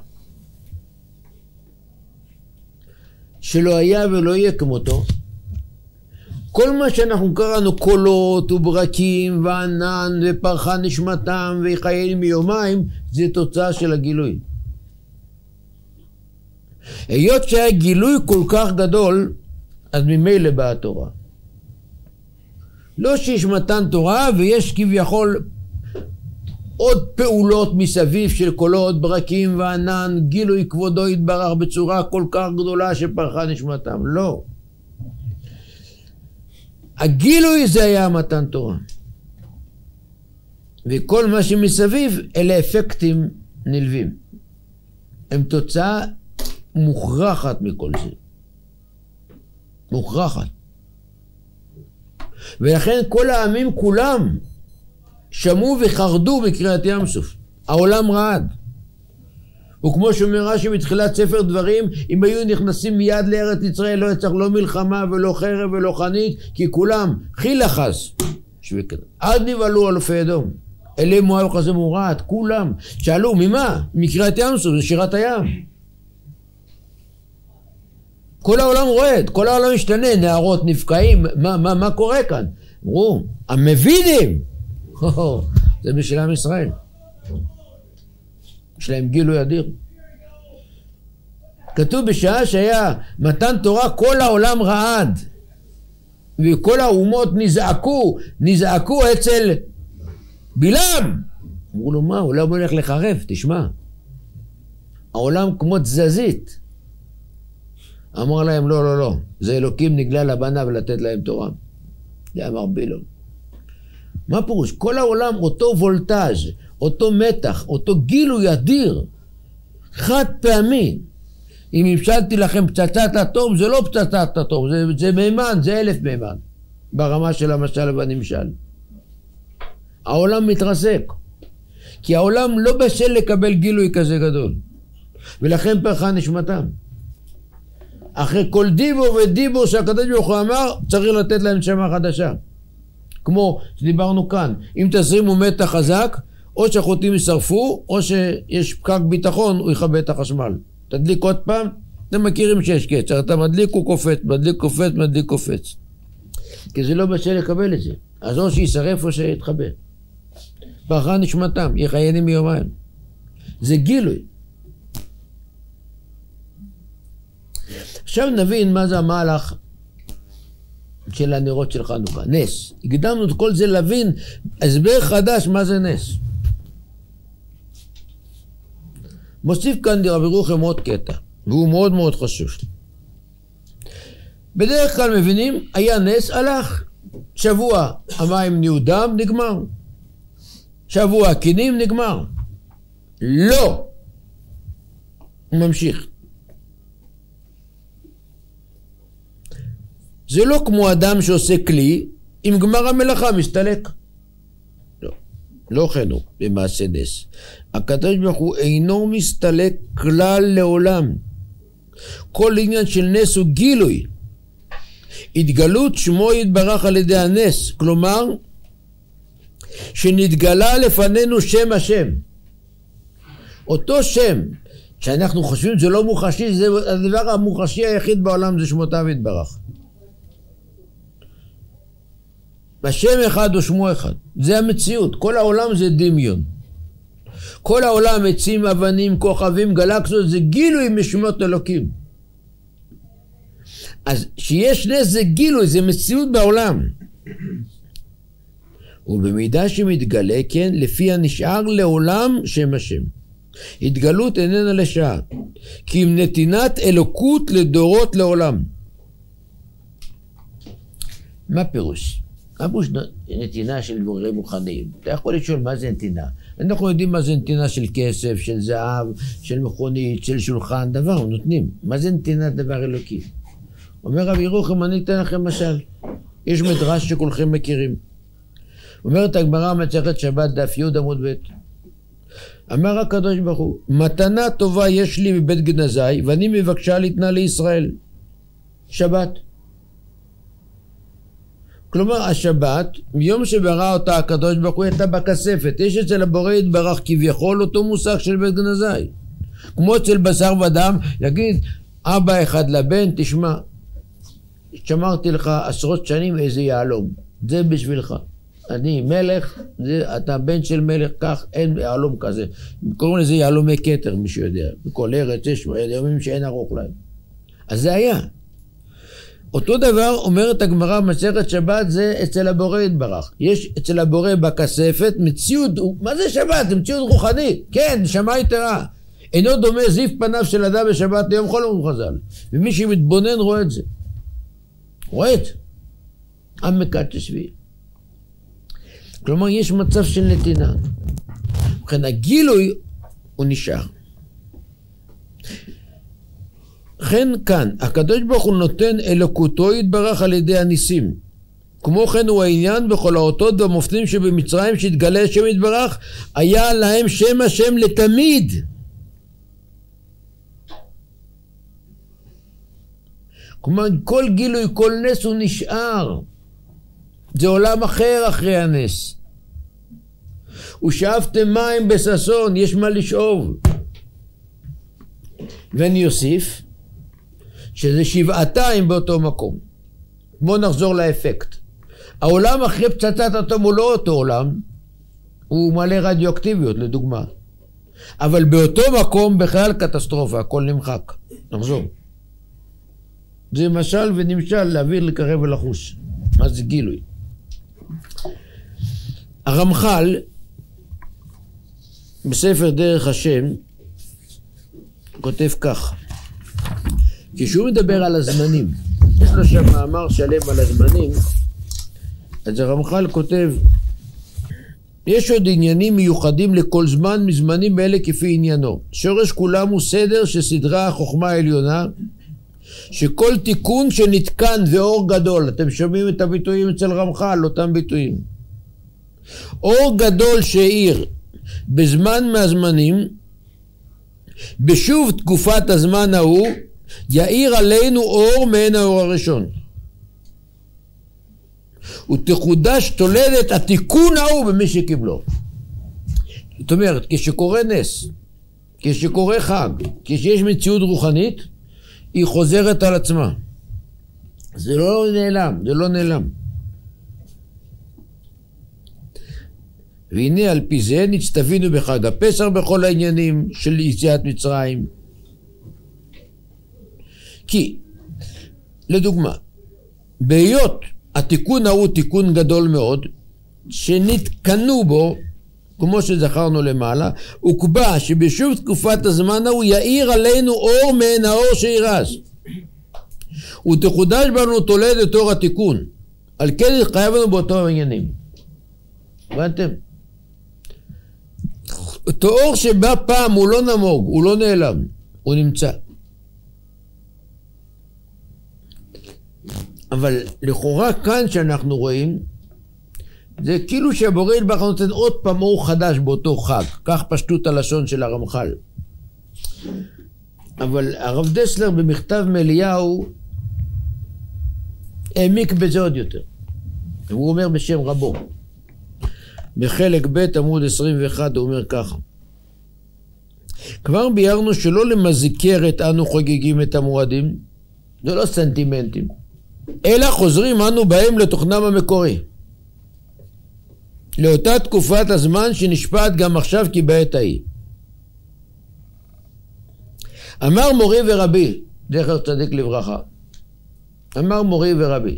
שלא היה ולא יהיה כמותו, כל מה שאנחנו קראנו קולות וברקים וענן ופרחה נשמתם וחיילים מיומיים, זה תוצאה של הגילוי. היות שהיה גילוי כל כך גדול, אז ממילא באה התורה. לא שיש מתן תורה ויש כביכול עוד פעולות מסביב של קולות, ברקים וענן, גילוי כבודו יתברך בצורה כל כך גדולה שפרחה נשמתם. לא. הגילוי זה היה מתן תורה. וכל מה שמסביב אלה אפקטים נלווים. הם תוצאה מוכרחת מכל זה. מוכרחת. ולכן כל העמים כולם שמעו וחרדו בקריאת ים סוף. העולם רעד. וכמו שאומר רש"י בתחילת ספר דברים, אם היו נכנסים מיד לארץ ישראל, לא יצטרך לא מלחמה ולא חרב ולא חנית, כי כולם חיל אחז. עד נבהלו אלופי אדום. אלי מואב כזה מורעת, כולם. שאלו, ממה? מקריאת ים סוף, זה שירת הים. כל העולם רועד, כל העולם משתנה, נערות נפקעים, מה קורה כאן? אמרו, המבינים. זה בשביל עם ישראל. יש להם גילוי אדיר. כתוב בשעה שהיה מתן תורה כל העולם רעד וכל האומות נזעקו אצל בלעם. אמרו לו מה? הוא לא הולך לחרב, תשמע. העולם כמו תזזית. אמר להם לא, זה אלוקים נגלה לבנה ולתת להם תורה. זה אמר בלעם. מה פירוש? כל העולם אותו וולטאז', אותו מתח, אותו גילוי אדיר, חד פעמי. אם המשלתי לכם פצצת אטום, זה לא פצצת אטום, זה מימן, זה 1000 מימן. ברמה של המשל והנמשל. העולם מתרסק, כי העולם לא בשל לקבל גילוי כזה גדול, ולכן פרחה נשמתם. אחרי כל דיבור ודיבור שהקדוש ברוך הוא אמר, צריך לתת להם נשמה חדשה. כמו שדיברנו כאן, אם תזרימו מתח חזק, או שהחוטים ישרפו, או שיש פקק ביטחון, הוא יכבה את החשמל. תדליק עוד פעם, אתם מכירים שיש קצר, אתה מדליק הוא קופץ, מדליק קופץ, מדליק קופץ. כי זה לא בשל לקבל את זה. אז או שישרף או שיתחבא. פרחה נשמתם, יחיינים מיומיים. זה גילוי. עכשיו נבין מה זה המהלך של הנרות של חנוכה. נס. הקדמנו את כל זה להבין הסבר חדש מה זה נס. מוסיף כאן רבי ירוחם עוד קטע, והוא מאוד מאוד חשוב. בדרך כלל מבינים, היה נס, הלך. שבוע המים נהיו דם, נגמר. שבוע הקינים, נגמר. לא. הוא ממשיך. זה לא כמו אדם שעושה כלי, אם גמר המלאכה מסתלק. לא. לא כן הוא, במעשה נס. הקדוש ברוך הוא אינו מסתלק כלל לעולם. כל עניין של נס הוא גילוי. התגלות שמו יתברך על ידי הנס, כלומר שנתגלה לפנינו שם השם. אותו שם שאנחנו חושבים זה לא מוחשי, זה הדבר המוחשי היחיד בעולם, זה שמותיו יתברך. השם אחד או שמו אחד, זה המציאות. כל העולם זה דמיון. כל העולם, עצים, אבנים, כוכבים, גלקסיות, זה גילוי משמות אלוקים. אז שיש נס זה גילוי, זה מציאות בעולם. ובמידה שמתגלה, כן, לפי הנשאר לעולם שם השם. התגלות איננה לשעה, כי אם נתינת אלוקות לדורות לעולם. מה פירוש? הפירוש נתינה של דברים מוכנים. אתה יכול לשאול מה זה נתינה. אנחנו יודעים מה זה נתינה של כסף, של זהב, של מכונית, של שולחן, דבר, נותנים. מה זה נתינת דבר אלוקי? אומר רבי ירוחם, אני אתן לכם משל. יש מדרש שכולכם מכירים. אומרת הגמרא מסכת שבת דף י' עמוד ב'. אמר הקדוש ברוך הוא, מתנה טובה יש לי מבית גנזי, ואני מבקשה לתנה לישראל. שבת. כלומר, השבת, מיום שברא אותה הקדוש ברוך הוא, הייתה בכספת. יש אצל הבורא יתברך כביכול אותו מושג של בית גנזי. כמו אצל בשר ודם, יגיד, אבא אחד לבן, תשמע, שמרתי לך עשרות שנים איזה יעלום. זה בשבילך. אני מלך, אתה בן של מלך, כך אין יעלום כזה. קוראים לזה יעלומי כתר, מי שיודע. בכל ארץ יש ימים שאין ארוך להם. אז זה היה. אותו דבר אומרת הגמרא מסכת שבת, זה אצל הבורא יתברך. יש אצל הבורא בכספת מציאות, מה זה שבת? זה מציאות רוחנית. כן, נשמה יתרה. אינו דומה זיף פניו של אדם בשבת ליום חול ומחזל. ומי שמתבונן רואה את זה. רואה את זה. עם מקדש שביעי. כלומר, יש מצב של נתינה. וכן הגילוי הוא נשאר. כן כאן, הקדוש ברוך הוא נותן אלוקותו יתברך על ידי הניסים. כמו כן הוא העניין בכל האותות והמופתים שבמצרים שהתגלה השם יתברך, היה להם שם השם לתמיד. כלומר, כל גילוי, כל נס הוא נשאר. זה עולם אחר אחרי הנס. ושאבתם מים בששון, יש מה לשאוב. ואני אוסיף, שזה שבעתיים באותו מקום. בואו נחזור לאפקט. העולם אחרי פצצת אטום הוא לא אותו עולם, הוא מלא רדיואקטיביות לדוגמה. אבל באותו מקום בכלל קטסטרופה, הכל נמחק. נחזור. זה משל ונמשל להעביר לקרב ולחוש. מה זה גילוי? הרמח"ל בספר דרך השם כותב כך, כשהוא מדבר על הזמנים, יש לו שם מאמר שלם על הזמנים, אז הרמח"ל כותב, יש עוד עניינים מיוחדים לכל זמן מזמנים אלה כפי עניינו. שורש כולם הוא סדר שסדרה החוכמה העליונה, שכל תיקון שנתקן זה אור גדול. אתם שומעים את הביטויים אצל רמח"ל, אותם ביטויים. אור גדול שהאיר בזמן מהזמנים, בשוב תקופת הזמן ההוא, יאיר עלינו אור מעין האור הראשון. ותחודש תולדת התיקון ההוא במי שקיבלו. זאת אומרת, כשקורה נס, כשקורה חג, כשיש מציאות רוחנית, היא חוזרת על עצמה. זה לא נעלם, זה לא נעלם. והנה על פי זה נצטווינו בחג הפסח בכל העניינים של יציאת מצרים. כי, לדוגמה, בהיות התיקון ההוא תיקון גדול מאוד, שנתקנו בו, כמו שזכרנו למעלה, וקבע שבשוב תקופת הזמן ההוא יאיר עלינו אור מעין האור שירז. ותחודש בנו תולדת אור התיקון. על כן התחייבנו באותו העניינים. הבנתם? אותו אור שבא פעם הוא לא נמוג, הוא לא נעלם, הוא נמצא. אבל לכאורה כאן שאנחנו רואים, זה כאילו שהבורא יתברך נותן עוד פעם אור חדש באותו חג. כך פשטות הלשון של הרמח"ל. אבל הרב דסלר במכתב מאליהו העמיק בזה עוד יותר. הוא אומר בשם רבו. בחלק ב' עמוד 21 הוא אומר ככה. כבר ביארנו שלא למזכרת אנו חוגגים את המועדים, זה לא סנטימנטים, אלא חוזרים אנו בהם לתוכנם המקורי. לאותה תקופת הזמן שנשפט גם עכשיו כי בעת ההיא. אמר מורי ורבי, זכר צדיק לברכה, אמר מורי ורבי,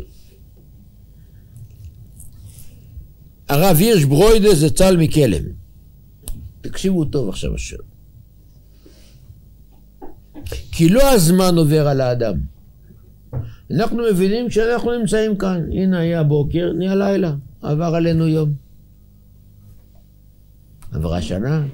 הרב הירש ברוידה זצ"ל מקלם. תקשיבו טוב עכשיו השם. כי לא הזמן עובר על האדם. אנחנו מבינים שאנחנו נמצאים כאן. הנה היה בוקר, נהיה לילה. עבר עלינו יום. עברה שנה.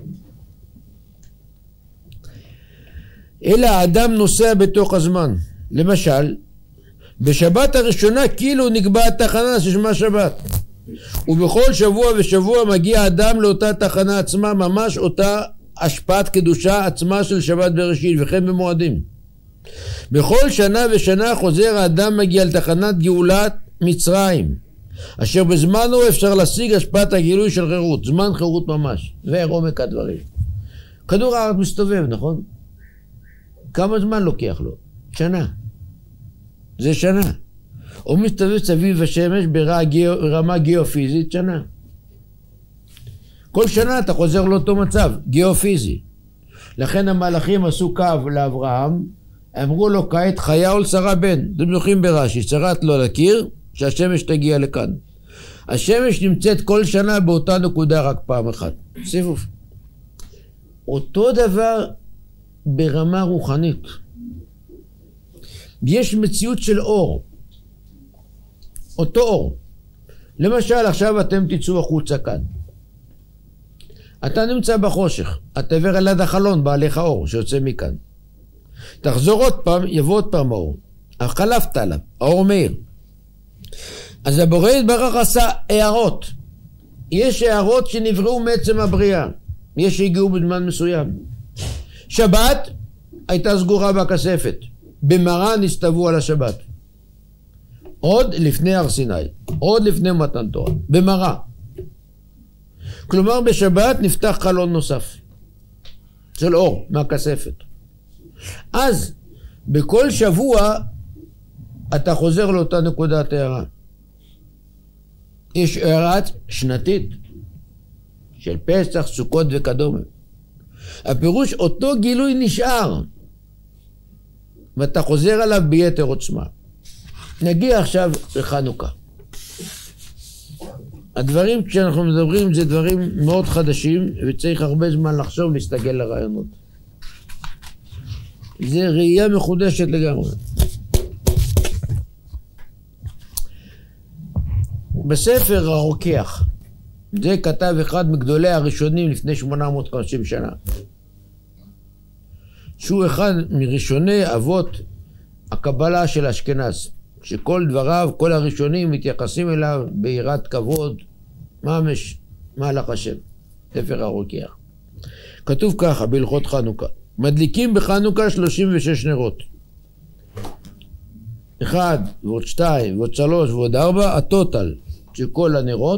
אלא האדם נוסע בתוך הזמן. למשל, בשבת הראשונה כאילו נקבע התחנה ששמה שבת. ובכל שבוע ושבוע מגיע אדם לאותה תחנה עצמה, ממש אותה השפעת קדושה עצמה של שבת בראשית, וכן במועדים. בכל שנה ושנה חוזר האדם מגיע לתחנת גאולת מצרים, אשר בזמנו אפשר להשיג השפעת הגילוי של חירות, זמן חירות ממש, ועומק הדברים. כדור הארץ מסתובב, נכון? כמה זמן לוקח לו? שנה. זה שנה. הוא מסתובב סביב השמש ברמה גיאופיזית שנה. כל שנה אתה חוזר לאותו מצב, גיאופיזי. לכן המלאכים עשו קו לאברהם, אמרו לו כעת חיה ולשרה בן. אתם זוכרים ברש"י, שרת לו לקיר, שהשמש תגיע לכאן. השמש נמצאת כל שנה באותה נקודה רק פעם אחת. סיבוב. אותו דבר ברמה רוחנית. יש מציאות של אור. אותו אור. למשל, עכשיו אתם תצאו החוצה כאן. אתה נמצא בחושך. אתה עבר על יד החלון, בעליך אור שיוצא מכאן. תחזור עוד פעם, יבוא עוד פעם האור. חלפת עליו, האור מאיר. אז הבורא יתברך עשה הערות. יש הערות שנבראו מעצם הבריאה. יש שהגיעו בזמן מסוים. שבת הייתה סגורה בכספת. במראה נסתוו על השבת. עוד לפני הר סיני. עוד לפני מתן תורה. במראה. כלומר בשבת נפתח חלון נוסף. של אור מהכספת. אז בכל שבוע אתה חוזר לאותה נקודת הערה. יש הערה שנתית של פסח, סוכות וכדומה. הפירוש אותו גילוי נשאר ואתה חוזר עליו ביתר עוצמה. נגיע עכשיו לחנוכה. הדברים שאנחנו מדברים זה דברים מאוד חדשים וצריך הרבה זמן לחשוב להסתגל לרעיונות. זה ראייה מחודשת לגמרי. בספר הרוקח, זה כתב אחד מגדולי הראשונים לפני 850 שנה. שהוא אחד מראשוני אבות הקבלה של אשכנז, שכל דבריו, כל הראשונים מתייחסים אליו ביראת כבוד, ממש מהלך השם, ספר הרוקח. כתוב ככה בהלכות חנוכה, מדליקים בחנוכה 36 נרות. 1 ועוד 2 ועוד 3 ועוד 4, הטוטל של כל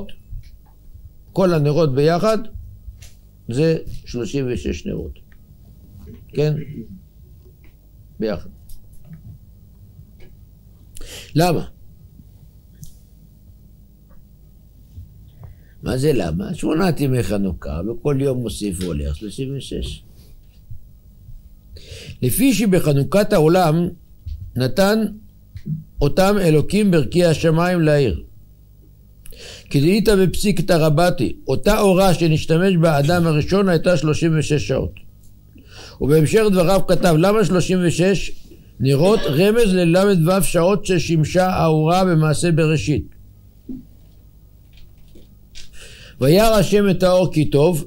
הנרות ביחד זה 36 נרות. כן? ביחד. למה? מה זה למה? 8 ימי חנוכה, וכל יום מוסיף והולך 36. לפי שבחנוכת העולם נתן אותם אלוקים ברכי השמיים לעיר. כדאית בפסיקתא רבתי, אותה אורה שנשתמש בה האדם הראשון הייתה 36 שעות. ובהמשך דבריו כתב, למה 36 נרות? רמז לל"ו שעות ששימשה האורה במעשה בראשית. וירא השם את האור כי טוב,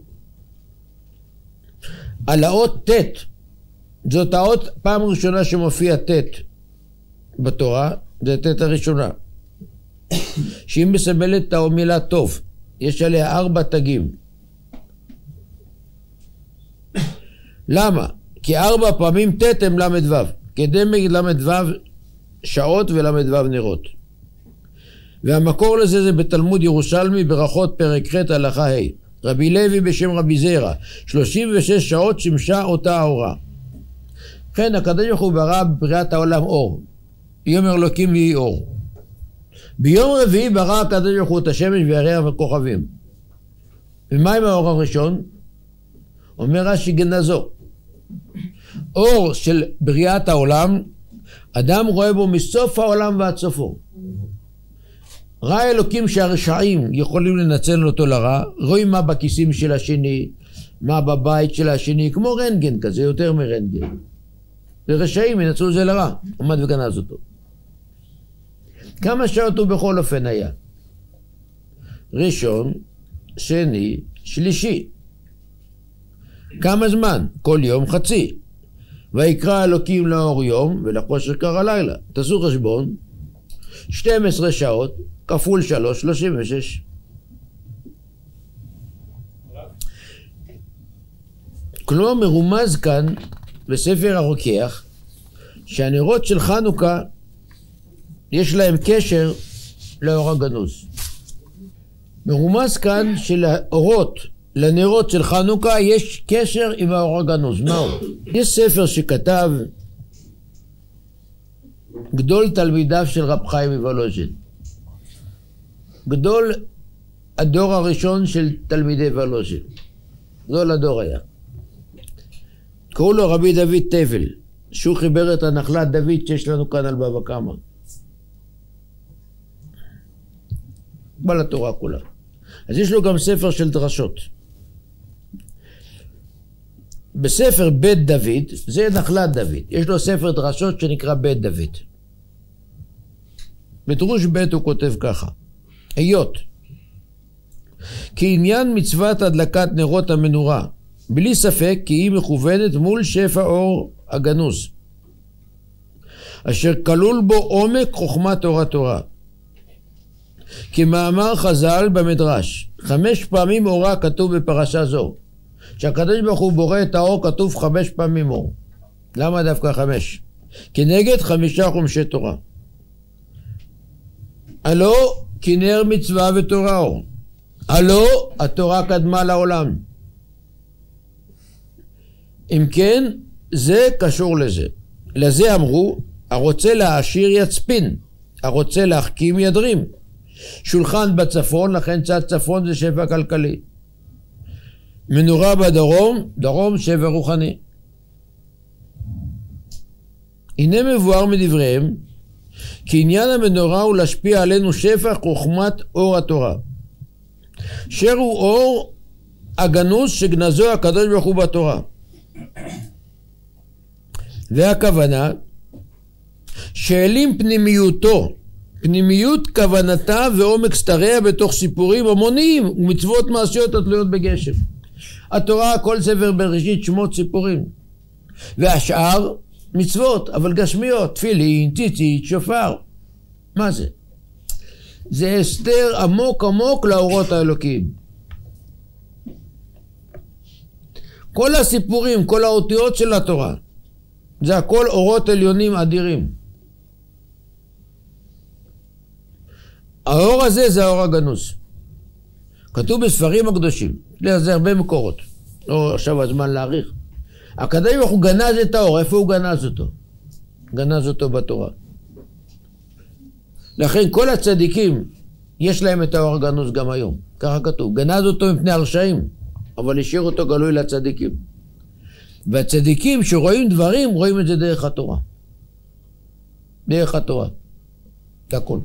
על האות ט', זאת האות פעם ראשונה שמופיע ט' בתורה, זה ט' הראשונה. שהיא מסמלת את המילה טוב, יש עליה 4 תגים. למה? כי 4 פעמים ט' הם ל"ו, כדמי ל"ו שעות ול"ו נרות. והמקור לזה זה בתלמוד ירושלמי ברכות פרק ח' הלכה ה'. רבי לוי בשם רבי זרע, 36 שעות שימשה אותה האורה. כן, הקדוש ברוך הוא ברא בבריאת העולם אור. יאמר אלוקים ויהי אור. ביום רביעי ברא הקדוש ברוך הוא את השמש והירח והכוכבים. ומה עם האור הראשון? אומר רש"י גנזו. אור של בריאת העולם, אדם רואה בו מסוף העולם ועד סופו. ראה אלוקים שהרשעים יכולים לנצל אותו לרע, רואים מה בכיסים של השני, מה בבית של השני, כמו רנטגן כזה, יותר מרנטגן. ורשעים ינצלו זה לרע, עמד וגנז אותו. כמה שעות הוא בכל אופן היה? ראשון, שני, שלישי. כמה זמן? כל יום חצי. ויקרא אלוקים לאור יום ולחושך קרא לילה. תעשו חשבון, 12 שעות כפול 3, 36. כלומר מרומז כאן בספר הרוקח שהנרות של חנוכה יש להם קשר לאור הגנוז. מרומז כאן שלאורות, לנרות של חנוכה יש קשר עם האור הגנוז. מהו? יש ספר שכתב גדול תלמידיו של רב חיים מוולוז'ין. גדול הדור הראשון של תלמידי וולוז'ין. גדול הדור היה. קראו לו רבי דוד טבל, שהוא חיבר את הנחלת דוד שיש לנו כאן על בבא קמא. בעל התורה כולה. אז יש לו גם ספר של דרשות. בספר בית דוד, זה נחלת דוד. יש לו ספר דרשות שנקרא בית דוד. בדרוש בית הוא כותב ככה. היות כי עניין מצוות הדלקת נרות המנורה בלי ספק כי היא מכוונת מול שפע אור הגנוז אשר כלול בו עומק חוכמת אור התורה, כמאמר חז"ל במדרש 5 פעמים אורה כתוב בפרשה זו. שהקדוש ברוך הוא בורא את האור כתוב 5 פעמים אור. למה דווקא 5? כנגד 5 חומשי תורה. הלא כי נר מצווה ותורה אור. הלא התורה קדמה לעולם. אם כן זה קשור לזה. לזה אמרו הרוצה להעשיר יצפין, הרוצה להחכים ידרים. שולחן בצפון, לכן צד צפון זה שפע כלכלי. מנורה בדרום, דרום שפע רוחני. הנה מבואר מדבריהם כי עניין המנורה הוא להשפיע עלינו שפע חוכמת אור התורה, אשר הוא אור הגנוז שגנזו הקדוש ברוך הוא בתורה. והכוונה שאלים פנימיותו, פנימיות כוונתה ועומק סתריה בתוך סיפורים המוניים ומצוות מעשיות התלויות בגשם. התורה כל ספר בראשית שמות סיפורים, והשאר מצוות, אבל גשמיות, תפילין, ציצית, שופר. מה זה? זה הסתר עמוק עמוק לאורות האלוקיים. כל הסיפורים, כל האותיות של התורה, זה הכל אורות עליונים אדירים. האור הזה זה האור הגנוז. כתוב בספרים הקדושים, זה הרבה מקורות, לא עכשיו הזמן להאריך. הקדוש ברוך הוא גנז את האור, איפה הוא גנז אותו? גנז אותו בתורה. לכן כל הצדיקים יש להם את האור הגנוז גם היום, ככה כתוב, גנז אותו מפני הרשעים, אבל השאיר אותו גלוי לצדיקים. והצדיקים שרואים דברים, רואים את זה דרך התורה. דרך התורה. זה הכל.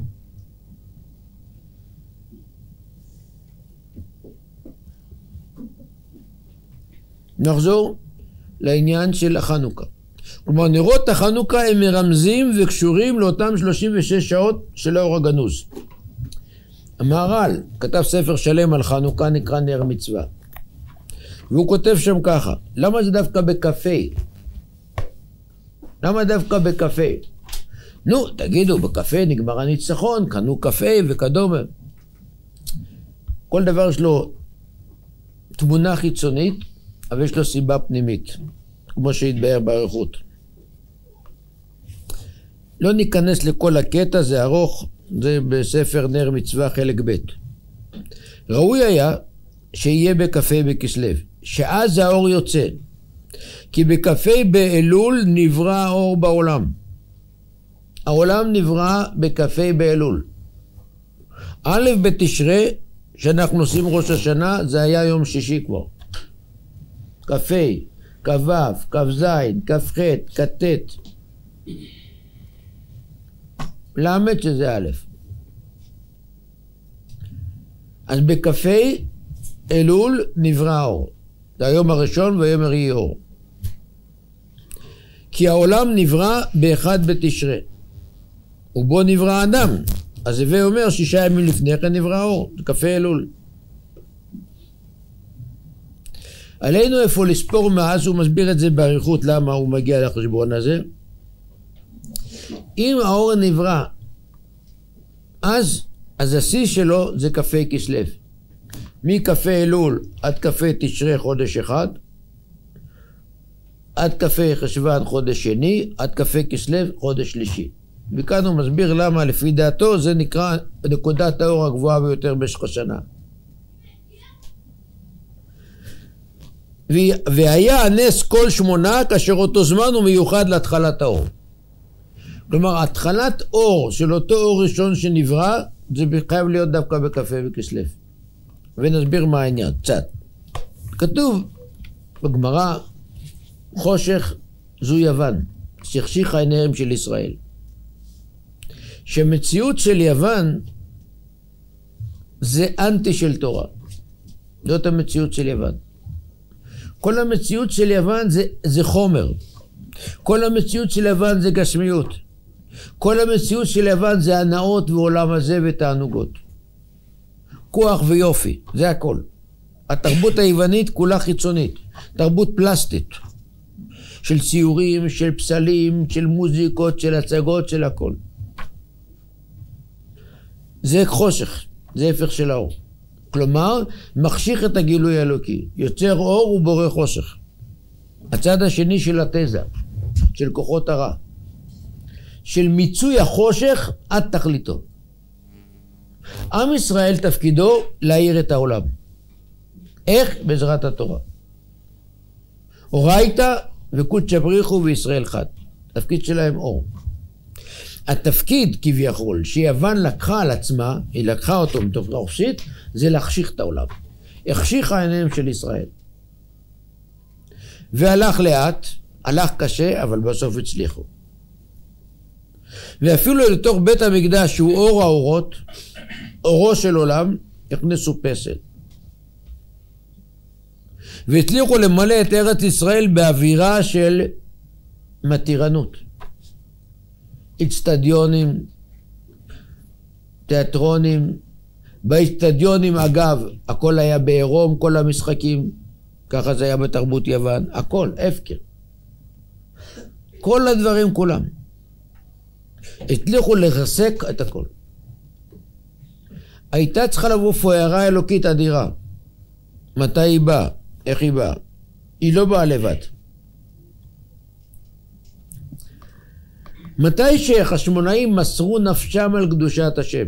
נחזור לעניין של החנוכה. כלומר, נרות החנוכה הם מרמזים וקשורים לאותם 36 שעות של האור הגנוז. המהר"ל כתב ספר שלם על חנוכה, נקרא נר מצווה. והוא כותב שם ככה, למה זה דווקא בקפה? למה דווקא בקפה? נו, תגידו, בקפה נגמר הניצחון, קנו קפה וכדומה. כל דבר יש לו תמונה חיצונית, אבל יש לו סיבה פנימית, כמו שהתבאר באריכות. לא ניכנס לכל הקטע, זה ארוך, זה בספר נר מצווה חלק ב'. ראוי היה שיהיה בקפה בכסלו, שאז האור יוצא, כי בקפה באלול נברא האור בעולם. העולם נברא בקפה באלול. א' בתשרי, שאנחנו עושים ראש השנה, זה היה יום שישי כבר. כ"ה, כ"ו, כ"ז, כ"ח, כ"ט. למד שזה א'. אז בכ"ה אלול נברא האור. זה היום הראשון והיום הרביעי אור. כי העולם נברא באחד בתשרי. ובו נברא האדם. אז הווה אומר 6 ימים לפני כן נברא האור. זה כ"ה אלול. עלינו איפה לספור מאז, הוא מסביר את זה באריכות למה הוא מגיע לחשבון הזה. אם האור נברא, אז השיא שלו זה כ"ה כסלו. מכ"ה אלול עד כ"ה תשרי חודש אחד, עד כ"ה חשוון חודש שני, עד כ"ה כסלו חודש שלישי. וכאן הוא מסביר למה לפי דעתו זה נקרא נקודת האור הגבוהה ביותר במשך השנה. והיה הנס כל 8 כאשר אותו זמן הוא מיוחד להתחלת האור. כלומר, התחלת אור של אותו אור ראשון שנברא, זה חייב להיות דווקא בכ"ה וכסלו. ונסביר מה העניין, קצת. כתוב בגמרא, חושך זו יוון, שהחשיכה עיניהם של ישראל. שמציאות של יוון זה אנטי של תורה. זאת המציאות של יוון. כל המציאות של יוון זה חומר. כל המציאות של יוון זה גשמיות. כל המציאות של יוון זה הנאות ועולם הזה ותענוגות. כוח ויופי, זה הכל. התרבות היוונית כולה חיצונית. תרבות פלסטית. של ציורים, של פסלים, של מוזיקות, של הצגות, של הכל. זה חושך, זה הפך של האור. כלומר, מחשיך את הגילוי האלוקי. יוצר אור ובורא חושך. הצד השני של התזה, של כוחות הרע. של מיצוי החושך עד תכליתו. עם ישראל תפקידו להאיר את העולם. איך? בעזרת התורה. אורייתא וקודשא בריחו וישראל חד. התפקיד שלהם אור. התפקיד כביכול שיוון לקחה על עצמה, היא לקחה אותו מתוך חופשית, זה להחשיך את העולם. החשיכה עיניהם של ישראל. והלך לאט, הלך קשה, אבל בסוף הצליחו. ואפילו לתוך בית המקדש שהוא אור האורות, אורו של עולם, הכנסו פסל. והצליחו למלא את ארץ ישראל באווירה של מתירנות. אצטדיונים, תיאטרונים. באצטדיונים אגב, הכל היה בעירום, כל המשחקים, ככה זה היה בתרבות יוון, הכל, הפקר. כל הדברים כולם. הצליחו לרסק את הכל. הייתה צריכה לבוא פוערה אלוקית אדירה. מתי היא באה? איך היא באה? היא לא באה לבד. מתי שהחשמונאים מסרו נפשם על קדושת השם.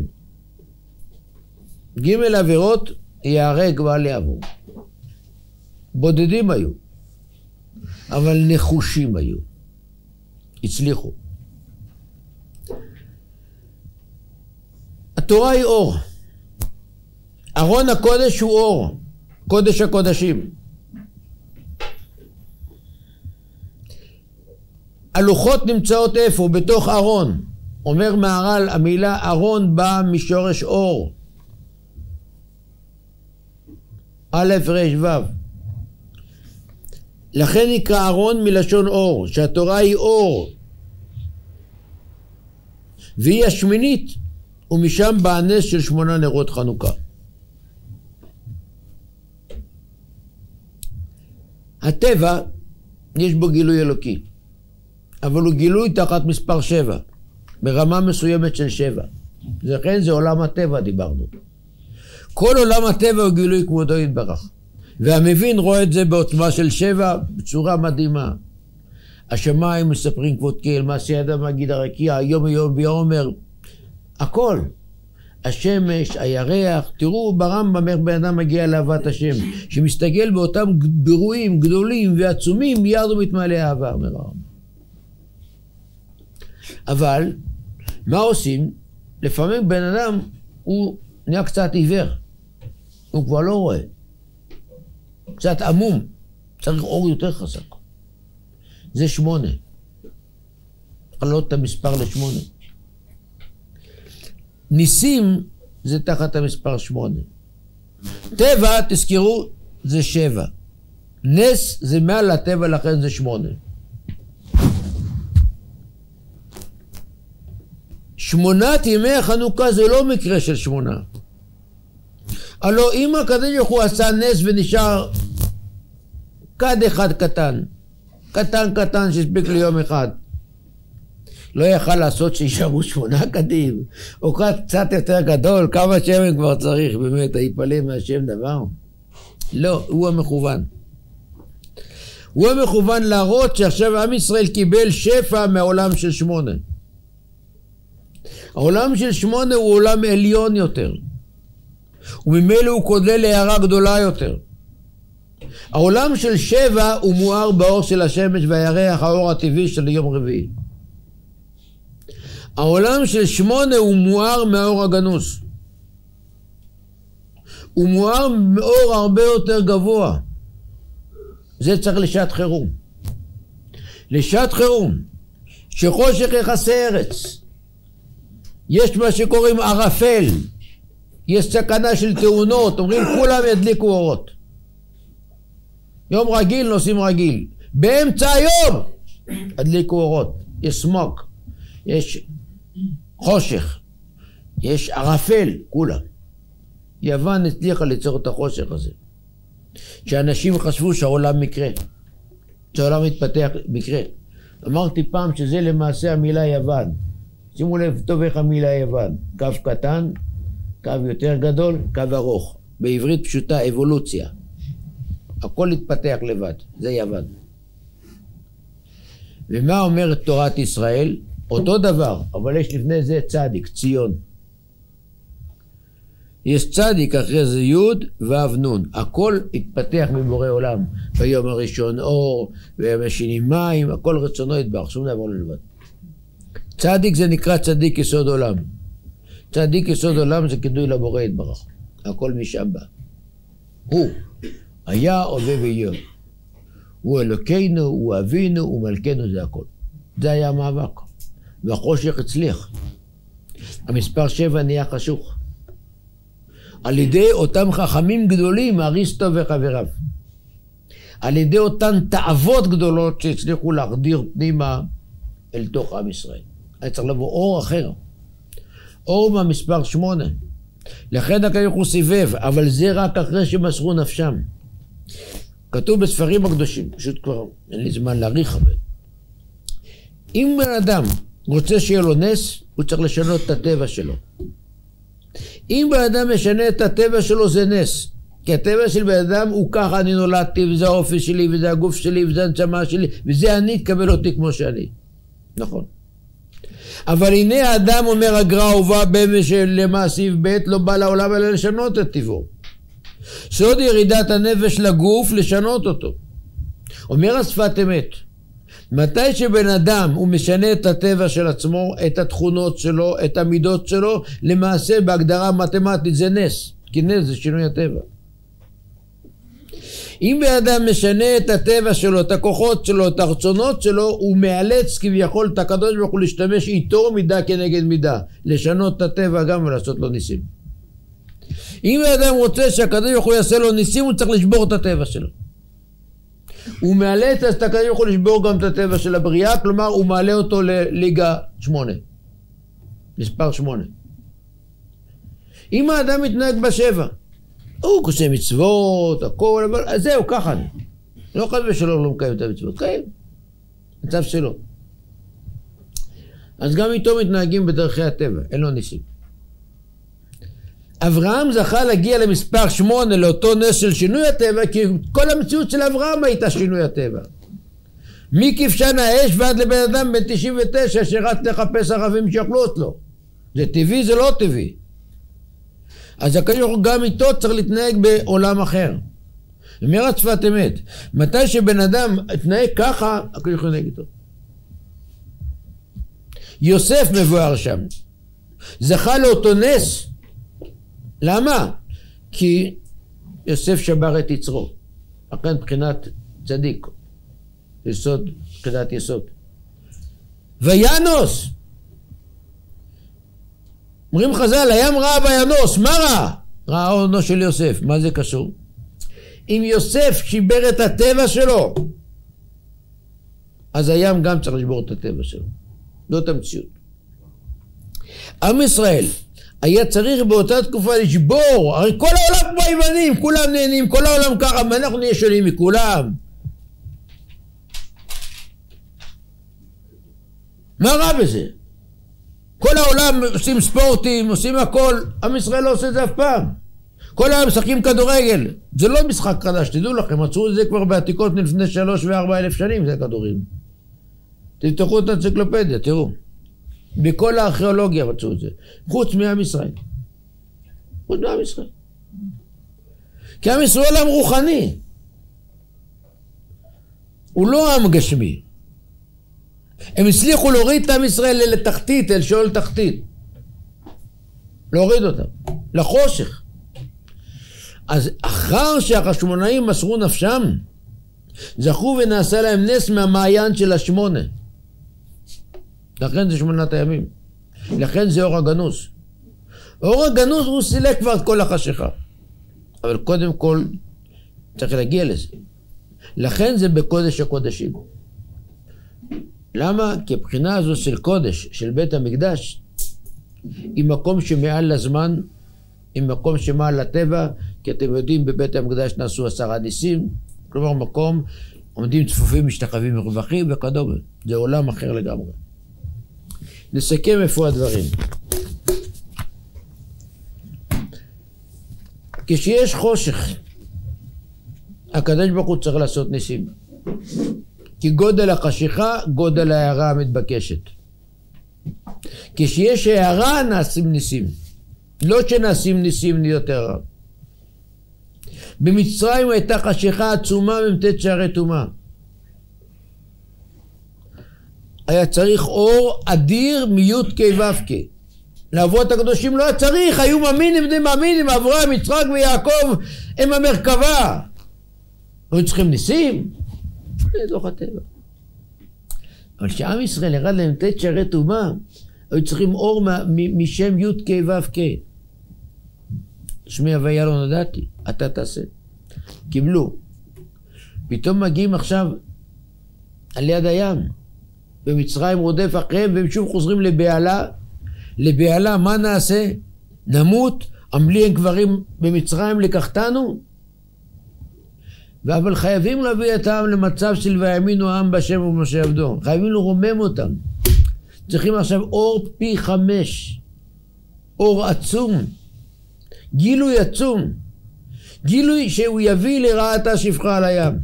ג' עבירות ייהרג ואל יעבור. בודדים היו, אבל נחושים היו. הצליחו. התורה היא אור. ארון הקודש הוא אור. קודש הקודשים. הלוחות נמצאות איפה? בתוך ארון. אומר מהר"ל, המילה ארון באה משורש אור. א' ר' ו'. לכן נקרא ארון מלשון אור, שהתורה היא אור. והיא השמינית, ומשם בא הנס של 8 נרות חנוכה. הטבע, יש בו גילוי אלוקי, אבל הוא גילוי תחת מספר 7, ברמה מסוימת של 7. לכן זה עולם הטבע דיברנו. כל עולם הטבע הוא גילוי כבודו יתברך. והמבין רואה את זה בעוצמה של 7 בצורה מדהימה. השמיים מספרים כבוד קהל, מעשי ידיו מגיד הרקיע, היום ויאמר, הכל. השמש, הירח, תראו ברמב"ם איך בן אדם מגיע לאהבת השם, שמסתגל באותם בירואים גדולים ועצומים, מיד הוא מתמלא אהבה, אומר הרמב"ם. אבל, מה עושים? לפעמים בן אדם הוא נהיה קצת עיוור, הוא כבר לא רואה, קצת עמום, צריך אור יותר חזק. זה 8. חלות את המספר ל8. ניסים זה תחת המספר 8. טבע, תזכרו, זה 7. נס זה מעל הטבע, לכן זה 8. 8 ימי החנוכה זה לא מקרה של 8. הלוא אם הקדוש ברוך הוא עשה נס ונשאר כד אחד קטן, קטן שהספיק ליום אחד, לא יכל לעשות שישארו 8 קדים, או קצת יותר גדול, כמה שמן כבר צריך, באמת, היפלא מהשם דבר? לא, הוא המכוון. הוא המכוון להראות שעכשיו עם ישראל קיבל שפע מהעולם של 8. העולם של 8 הוא עולם עליון יותר, וממילא הוא קודל להערה גדולה יותר. העולם של 7 הוא מואר באור של השמש והירח, האור הטבעי של יום רביעי. העולם של 8 הוא מואר מהאור הגנוז. הוא מואר מאור הרבה יותר גבוה. זה צריך לשעת חירום. לשעת חירום, שחושך יכסה ארץ. יש מה שקוראים ערפל. יש סכנה של תאונות, אומרים כולם ידליקו אורות. יום רגיל נוסעים רגיל. באמצע היום ידליקו אורות. יש סמוק. יש חושך, יש ערפל, כולם. יוון הצליחה ליצור את החושך הזה. שאנשים חשבו שהעולם מקרה. שהעולם מתפתח מקרה. אמרתי פעם שזה למעשה המילה יוון. שימו לב טוב איך המילה יוון. קו קטן, קו יותר גדול, קו ארוך. בעברית פשוטה, אבולוציה. הכל התפתח לבד. זה יוון. ומה אומרת תורת ישראל? אותו דבר, אבל יש לפני זה צדיק, ציון. יש צדיק, אחרי זה י' ו' נ'. הכל התפתח מבורא עולם. ביום הראשון אור, ביום השני מים, הכל רצונו יתברך, שום דבר לא לבד. צדיק זה נקרא צדיק יסוד עולם. צדיק יסוד עולם זה כדוי לבורא יתברך. הכל משם בא. הוא היה, הווה ויהיה. הוא אלוקינו, הוא אבינו, הוא מלכנו, זה הכל. זה היה המאבק. והחושך הצליח. המספר 7 נהיה חשוך. על ידי אותם חכמים גדולים, אריסטו וחבריו. על ידי אותן תאוות גדולות שהצליחו להחדיר פנימה אל תוך עם ישראל. היה צריך לבוא אור אחר. אור מהמספר 8. לכן הקדוש ברוך הוא סיבב, אבל זה רק אחרי שמסרו נפשם. כתוב בספרים הקדושים, פשוט כבר אין לי זמן להאריך הרבה. אם בן אדם רוצה שיהיה לו נס, הוא צריך לשנות את הטבע שלו. אם בן אדם משנה את הטבע שלו זה נס. כי הטבע של בן אדם הוא ככה, אני נולדתי וזה האופי שלי וזה הגוף שלי וזה הנשמה שלי וזה אני, תקבל אותי כמו שאני. נכון. אבל הנה האדם אומר הגר"א ובא למעשיו ב' לא בא לעולם אלא לשנות את טבעו. סוד ירידת הנפש לגוף לשנות אותו. אומר השפת אמת, מתי שבן אדם הוא משנה את הטבע של עצמו, את התכונות שלו, את המידות שלו, למעשה בהגדרה מתמטית זה נס, כי נס זה שינוי הטבע. אם בן אדם משנה את הטבע שלו, את הכוחות שלו, את הרצונות שלו, הוא מאלץ כביכול את הקדוש ברוך הוא להשתמש איתו מידה כנגד מידה, לשנות את הטבע גם ולעשות לו ניסים. אם בן אדם רוצה שהקדוש ברוך הוא יעשה לו ניסים, הוא צריך לשבור את הטבע שלו. הוא מאלץ את הקדוש ברוך הוא לשבור גם את הטבע של הבריאה, כלומר הוא מעלה אותו לליגה 8, מספר 8. אם האדם מתנהג בשבע, הוא עושה מצוות, הכל, אבל זהו, ככה אני. לא חד ושלום לא מקיים את המצוות, קיים. מצב שלו. אז גם איתו מתנהגים בדרכי הטבע, אין לו ניסים. אברהם זכה להגיע למספר 8, לאותו נס של שינוי הטבע, כי כל המציאות של אברהם הייתה שינוי הטבע. מכבשן האש ועד לבן אדם בן 99 שרץ לחפש ערבים שיאכלו לו. זה טבעי, זה לא טבעי. אז הקדוש גם איתו צריך להתנהג בעולם אחר. אומר השפת אמת, מתי שבן אדם התנהג ככה, הקדוש ינהג איתו. יוסף מבואר שם, זכה לאותו נס. למה? כי יוסף שבר את יצרו. לכן בחינת צדיק, יסוד, בחינת יסוד. וינוס, אומרים חז"ל, הים רע וינוס, מה רע? רע עונו של יוסף, מה זה קשור? אם יוסף שיבר את הטבע שלו, אז הים גם צריך לשבור את הטבע שלו. זאת המציאות. עם ישראל היה צריך באותה תקופה לשבור, הרי כל העולם כמו היוונים, כולם נהנים, כל העולם ככה, ואנחנו נהיה שונים מכולם. מה רע בזה? כל העולם עושים ספורטים, עושים הכל, עם ישראל לא עושה את זה אף פעם. כל העולם משחקים כדורגל, זה לא משחק חדש, תדעו לכם, מצאו את זה כבר בעתיקות לפני 3 ו-4 אלף שנים, זה כדורים. תפתחו את האנציקלופדיה, תראו. בכל הארכיאולוגיה מצאו את זה, חוץ מעם ישראל. חוץ מעם ישראל. כי עם ישראל עם רוחני. הוא לא עם גשמי. הם הצליחו להוריד את עם ישראל לתחתית, אל שאול תחתית. להוריד אותם, לחושך. אז אחר שהחשמונאים מסרו נפשם, זכו ונעשה להם נס מהמעיין של 8. לכן זה 8 הימים. לכן זה אור הגנוז. אור הגנוז הוא סילק כבר את כל החשיכה. אבל קודם כל צריך להגיע לזה. לכן זה בקודש הקודשים. למה? כי הבחינה הזו של קודש, של בית המקדש, היא מקום שמעל לזמן, היא מקום שמעל לטבע, כי אתם יודעים בבית המקדש נעשו 10 ניסים, כלומר מקום, עומדים צפופים, משתחווים מרווחים וכדומה. זה עולם אחר לגמרי. נסכם איפה הדברים. כשיש חושך, הקדוש ברוך הוא צריך לעשות ניסים. כי גודל החשיכה, גודל ההערה המתבקשת. כשיש הערה, נעשים ניסים. לא שנעשים ניסים נהיות הערה. במצרים הייתה חשיכה עצומה ממתת שערי טומאה. היה צריך אור אדיר מיוד כיו"ק. לאבות הקדושים לא היה צריך, היו מאמינים בני מאמינים, אברהם, יצחק ויעקב, הם המרכבה. היו צריכים ניסים? לתוך הטבע. אבל כשעם ישראל ירד למתת שערי טומאה, היו צריכים אור משם יוד כיו"ק. שמי הוויה לא נודעתי, אתה תעשה. קיבלו. פתאום מגיעים עכשיו על יד הים. במצרים רודף אחריהם, והם שוב חוזרים לבעלה. לבעלה, מה נעשה? נמות? עמלי הם גברים במצרים לקחתנו? אבל חייבים להביא את העם למצב של ויאמינו העם בהשם ובמשה עבדו. חייבים לרומם אותם. צריכים עכשיו אור פי 5. אור עצום. גילוי עצום. גילוי שהוא יביא לרעתה שפחה על הים.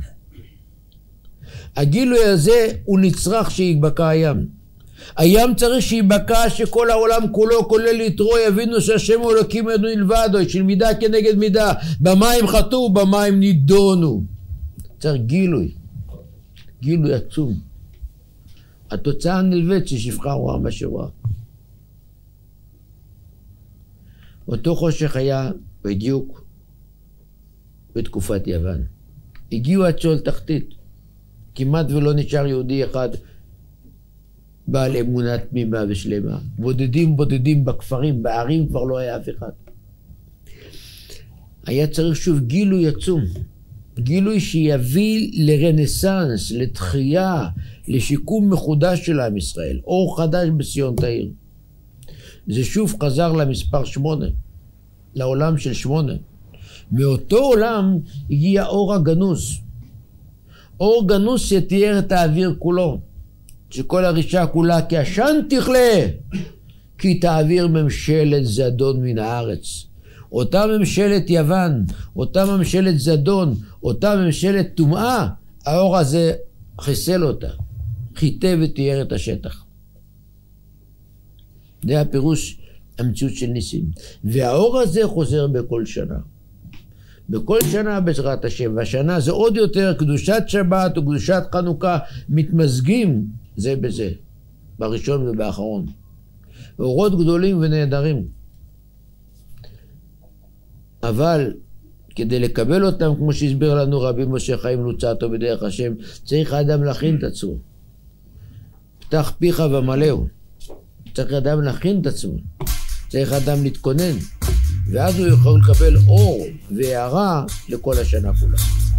הגילוי הזה הוא נצרך שיבקע הים. הים צריך שיבקע שכל העולם כולו, כולל יתרו, יבינו שהשם הוא אלוקים מלבדו, של מידה כנגד מידה. במים חטאו, במים נידונו. צריך גילוי. גילוי עצום. התוצאה הנלווית ששפחה רואה מה שרואה. אותו חושך היה בדיוק בתקופת יוון. הגיעו עד שול תחתית. כמעט ולא נשאר יהודי אחד בעל אמונה תמימה ושלמה. בודדים בכפרים, בערים כבר לא היה אף אחד. היה צריך שוב גילוי עצום. גילוי שיביא לרנסנס, לתחייה, לשיקום מחודש של עם ישראל. אור חדש בציון תאיר. זה שוב חזר למספר 8, לעולם של 8. מאותו עולם הגיע אור הגנוז. אור גנוז שתיאר את האוויר כולו. שכל הרישה כולה כעשן תכלה, כי תעביר ממשלת זדון מן הארץ. אותה ממשלת יוון, אותה ממשלת זדון, אותה ממשלת טומאה, האור הזה חיסל אותה. חיטה ותיאר את השטח. זה הפירוש המציאות של ניסים. והאור הזה חוזר בכל שנה. בכל שנה בעזרת השם. והשנה זה עוד יותר קדושת שבת וקדושת חנוכה מתמזגים זה בזה. בראשון ובאחרון. אורות גדולים ונהדרים. אבל כדי לקבל אותם, כמו שהסביר לנו רבי משה חיים לוצאטו בדרך השם, צריך האדם להכין את עצמו. פתח פיך ומלאו. צריך האדם להכין את עצמו. צריך האדם להתכונן. ואז הוא יכול לקבל אור והערה לכל השנה כולה.